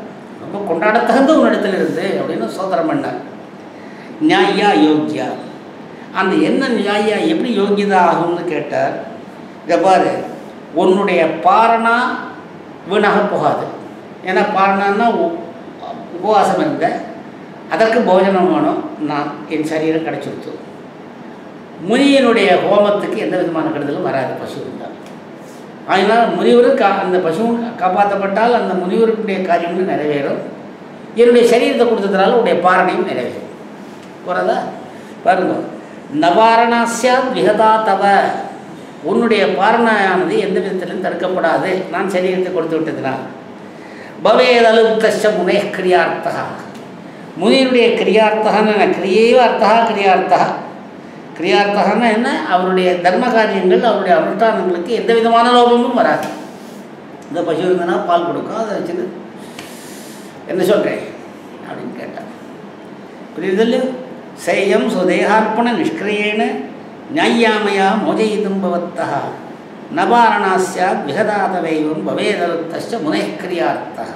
ரொம்ப கொண்டாடத்தகுந்த ஒரு இடத்துல இருந்து அப்படின்னு சோதரம் பண்ணார். நியாயா யோக்கியா, அந்த என்ன நியாயா எப்படி யோகியதா ஆகும்னு கேட்டார். இதை பாரு, உன்னுடைய பாரணா வீணாக போகாது. ஏன்னா பாரணான்னா உபவாசம் இருந்த அதற்கு போஜனம் வேணும், நான் என் சரீரம் கிடச்சிருத்து. முனியனுடைய ஹோமத்துக்கு எந்த விதமான கெடுதலும் வராது பசு இருந்தால். அதனால் முனிவர் கா அந்த பசுவும் காப்பாற்றப்பட்டால் அந்த முனிவருடைய காரியங்களும் நிறைவேறும். என்னுடைய சரீரத்தை கொடுத்ததுனால உடைய பாரணையும் நிறைவேறும். போகிறதா பாருங்க. நபாரணாஸ்யா விகதா தவ, உன்னுடைய பாரணாயானது எந்த விதத்திலும் தடுக்கப்படாது நான் சரீரத்தை கொடுத்து விட்டதுனால். பவேதலுப்தஸ்ய முனே கிரியார்த்தா, முனியினுடைய கிரியார்த்தகான்னு கிரியைவ அர்த்தா கிரியார்த்தா. கிரியார்த்தகான்னா என்ன? அவருடைய தர்ம காரியங்கள் அவருடைய அனுஷ்டானங்களுக்கு எந்த விதமான லோபமும் வராது. இந்த பசு இருந்தனா பால் கொடுக்கும், அதை வச்சுட்டு என்ன சொல்கிறேன் அப்படின்னு கேட்டார். புரியுதில்லை? சேயம் சுதேகார்ப்பண நிஷ்கிரியேன நியாயாமயா மோஜயிதும் பவத்தா நபாரணாஸ்யா விகதாதவைவம் பவேதலுப்தஸ்ய முனே கிரியார்த்தா.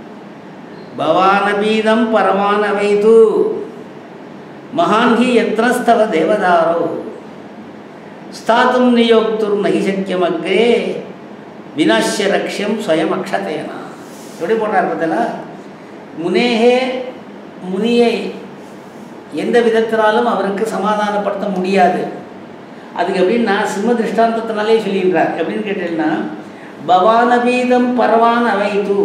பவானபீதம் பரமானவைது மகான்ஹி யத்ரஸ்தவ தேவதாரோ ஸ்தாத்தும் நியோக்துர் நகி சக்கியமக்ரே வினாஷ்ய ரக்ஷ்யம் ஸ்வயம் அக்ஷதேனா. எப்படி போடுறார் பார்த்தல? முனேகே, முனியை எந்த விதத்தினாலும் அவருக்கு சமாதானப்படுத்த முடியாது. அதுக்கு எப்படின்னா சிம்ம திருஷ்டாந்தத்தினாலே சொல்லின்றார். எப்படின்னு கேட்டீங்கன்னா, பவானபீதம் பரவான் அவைது,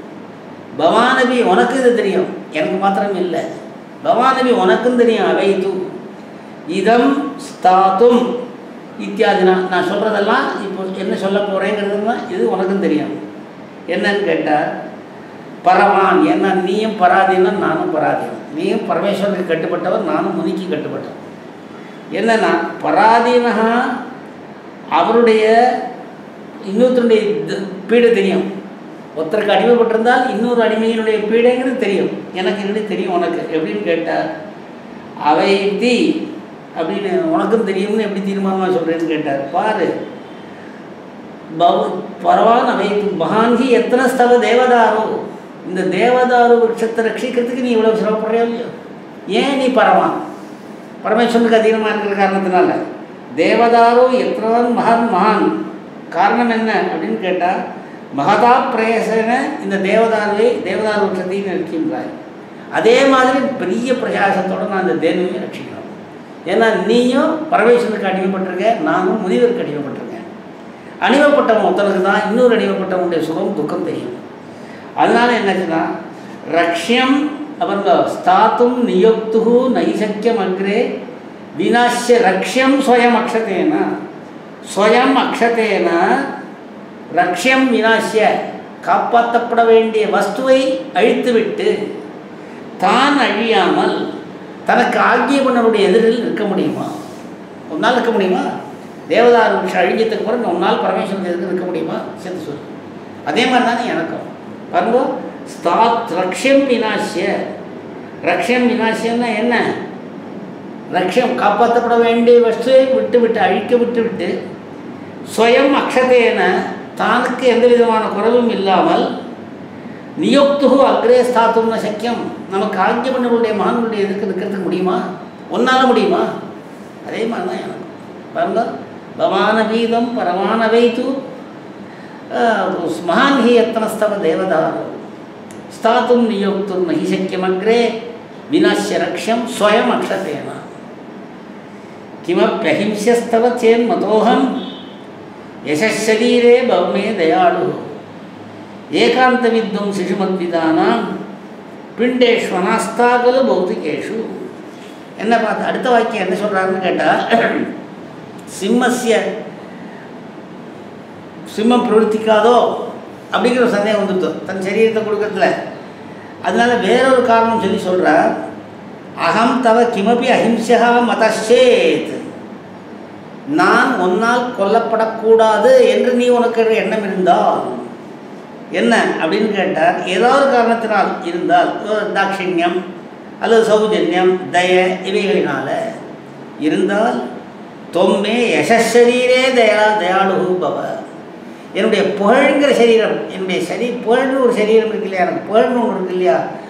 பவானபி உனக்கு இது தெரியும், எனக்கு மாத்திரம் இல்லை, பவானபி உனக்கும் தெரியும். அவைது இதம் ஸ்தாத்தும் இத்தியாதினா, நான் சொல்கிறதெல்லாம் இப்போ என்ன சொல்ல போகிறேங்கிறதுனா இது உனக்கும் தெரியும். என்னன்னு கேட்டால் பரவான், ஏன்னா நீயும் பராதீனம் நானும் பராதீனம், நீயும் பரமேஸ்வரனுக்கு கட்டுப்பட்டவர் நானும் முனிக்கு கட்டுப்பட்டவர். என்னன்னா பராதீனகா அவருடைய இன்னொருத்தருடைய பீடை தெரியும். ஒருத்தருக்கு அடிமைப்பட்டிருந்தால் இன்னொரு அடிமையினுடைய பீடைங்கிறது தெரியும், எனக்கு என்னுடைய தெரியும் உனக்கு. எப்படின்னு கேட்டால் அவை தீ அப்படின்னு உனக்கும் தெரியும்னு எப்படி தீர்மானமாக சொல்கிறேன்னு கேட்டார். பாரு, பவ பரவான் அவை மகான்கி எத்தனை ஸ்தவ தேவதாரோ, இந்த தேவதாரு விருட்சத்தை ரட்சிக்கிறதுக்கு நீ இவ்வளோ சிரமப்படுறியோ இல்லையோ. ஏன் நீ பரவான்? பரமேஸ்வரனுக்கு அதிகமாக இருக்கிற காரணத்தினால. தேவதாரோ எத்தனான் மகான் மகான், காரணம் என்ன அப்படின்னு கேட்டால் மகதா பிரேசன இந்த தேவதாருவை தேவதாரு விருட்சத்தையும் ரட்சிக்கிறாய். அதே மாதிரி பெரிய பிரயாசத்தோடு நான் இந்த தேனுவையும் ரட்சிக்கிறோம். ஏன்னா நீயும் பரமேஸ்வரனுக்கு அடிமைப்பட்டிருக்க, நானும் முனிவருக்கு அடிமைப்பட்டிருக்கேன். அடிமைப்பட்டவன் ஒருத்தனுக்கு தான் இன்னொரு அடிமைப்பட்டவனுடைய சுகம் துக்கம் தெரியும். அதனால என்னச்சுன்னா ரக்ஷ்யம் அப்புறம் ஸ்தாத்தும் நியோக்து நைசக்கியம் அக்ரே வினாஷ்ய ரக்ஷ்யம் ஸ்வயம் அக்ஷதேன, ஸ்வயம் அக்ஷதேன ரக்ஷ்யம் வினாஷ்ய, காப்பாற்றப்பட வேண்டிய வஸ்துவை அழித்துவிட்டு தான் அழியாமல் தனக்கு ஆகிய பண்ணவருடைய எதிரில் இருக்க முடியுமா? ஒன்னால் இருக்க முடியுமா? தேவதாரு விஷயம் அழிஞ்சதுக்கு பிறகு ஒன்னால் பரமேஸ்வரன் எதிர்த்து இருக்க முடியுமா? சேர்த்து சொல்லு. அதே மாதிரி தானே எனக்கும் பாருங்க. ஸ்தாத் ரக்ஷ்யம் வினாஷ்ய, ரக்ஷ்யம் வினாஷ்யம்னா என்ன? ரக்ஷ்யம் காப்பாற்றப்பட வேண்டிய வஸ்துவை விட்டு விட்டு அழிக்க விட்டு விட்டு ஸ்வயம் அக்ஷதேன தானுக்கு எந்த விதமான குறைவும் இல்லாமல் நியோக்து அக்ரே ஸ்தாத்தும்ன சக்கியம், நமக்கு ஆக்கிய பண்ணவருடைய மகன்களுடைய எதிர்க்கு நிற்கிறதுக்கு முடியுமா? ஒன்றால் முடியுமா? அதே மாதிரி தான் எனக்கு பாருங்க. பவான வீதம் பரமான வைத்து மகான் ஹி யத்னஸ்தவ தேவதாரோ ஸ்தாத்தும் நியோக்துர் நஹி சக்கியமக்ரே வினாஷ்ய ரக்ஷ்யம் ஸ்வயம் அக்ஷதேன கிமப்யஹிம்ஸ்யஸ்தவ சேன் மதோஹம் யசரீரே பவமே தயாளு ஏகாந்த வித்வம் சிசுமத்விதானாம் பிண்டேஷ்வனாஸ்தாகலு பௌதிகேஷு. என்ன பார்த்து அடுத்த வாக்கியம் என்ன சொல்கிறாருன்னு கேட்டால், சிம்மஸ்ய சிம்மம் பிரவர்த்திக்காதோ அப்படிங்கிற ஒரு சந்தேகம் வந்துட்டு தன் சரீரத்தை கொடுக்கறதுல. அதனால வேறொரு காரணம் சொல்லி சொல்கிறார். அகம் தவ கிமபி அஹிம்சா மதச்சேத், நான் ஒன்னால் கொல்லப்படக்கூடாது என்று நீ உனக்கு எண்ணம் இருந்தால் என்ன அப்படின்னு கேட்டார். ஏதாவது காரணத்தினால் இருந்தால், தாட்சிணியம் அல்லது சௌஜன்யம் தய இவைகளினால இருந்தால் தொம்மே யசரீரே தயா தயாளு பவ, என்னுடைய புகழ்ங்கிற சரீரம், என்னுடைய சரி புகழ்னு ஒரு சரீரம் இருக்கு இல்லையா, எனக்கு புகழ்னு ஒன்று இருக்கு இல்லையா,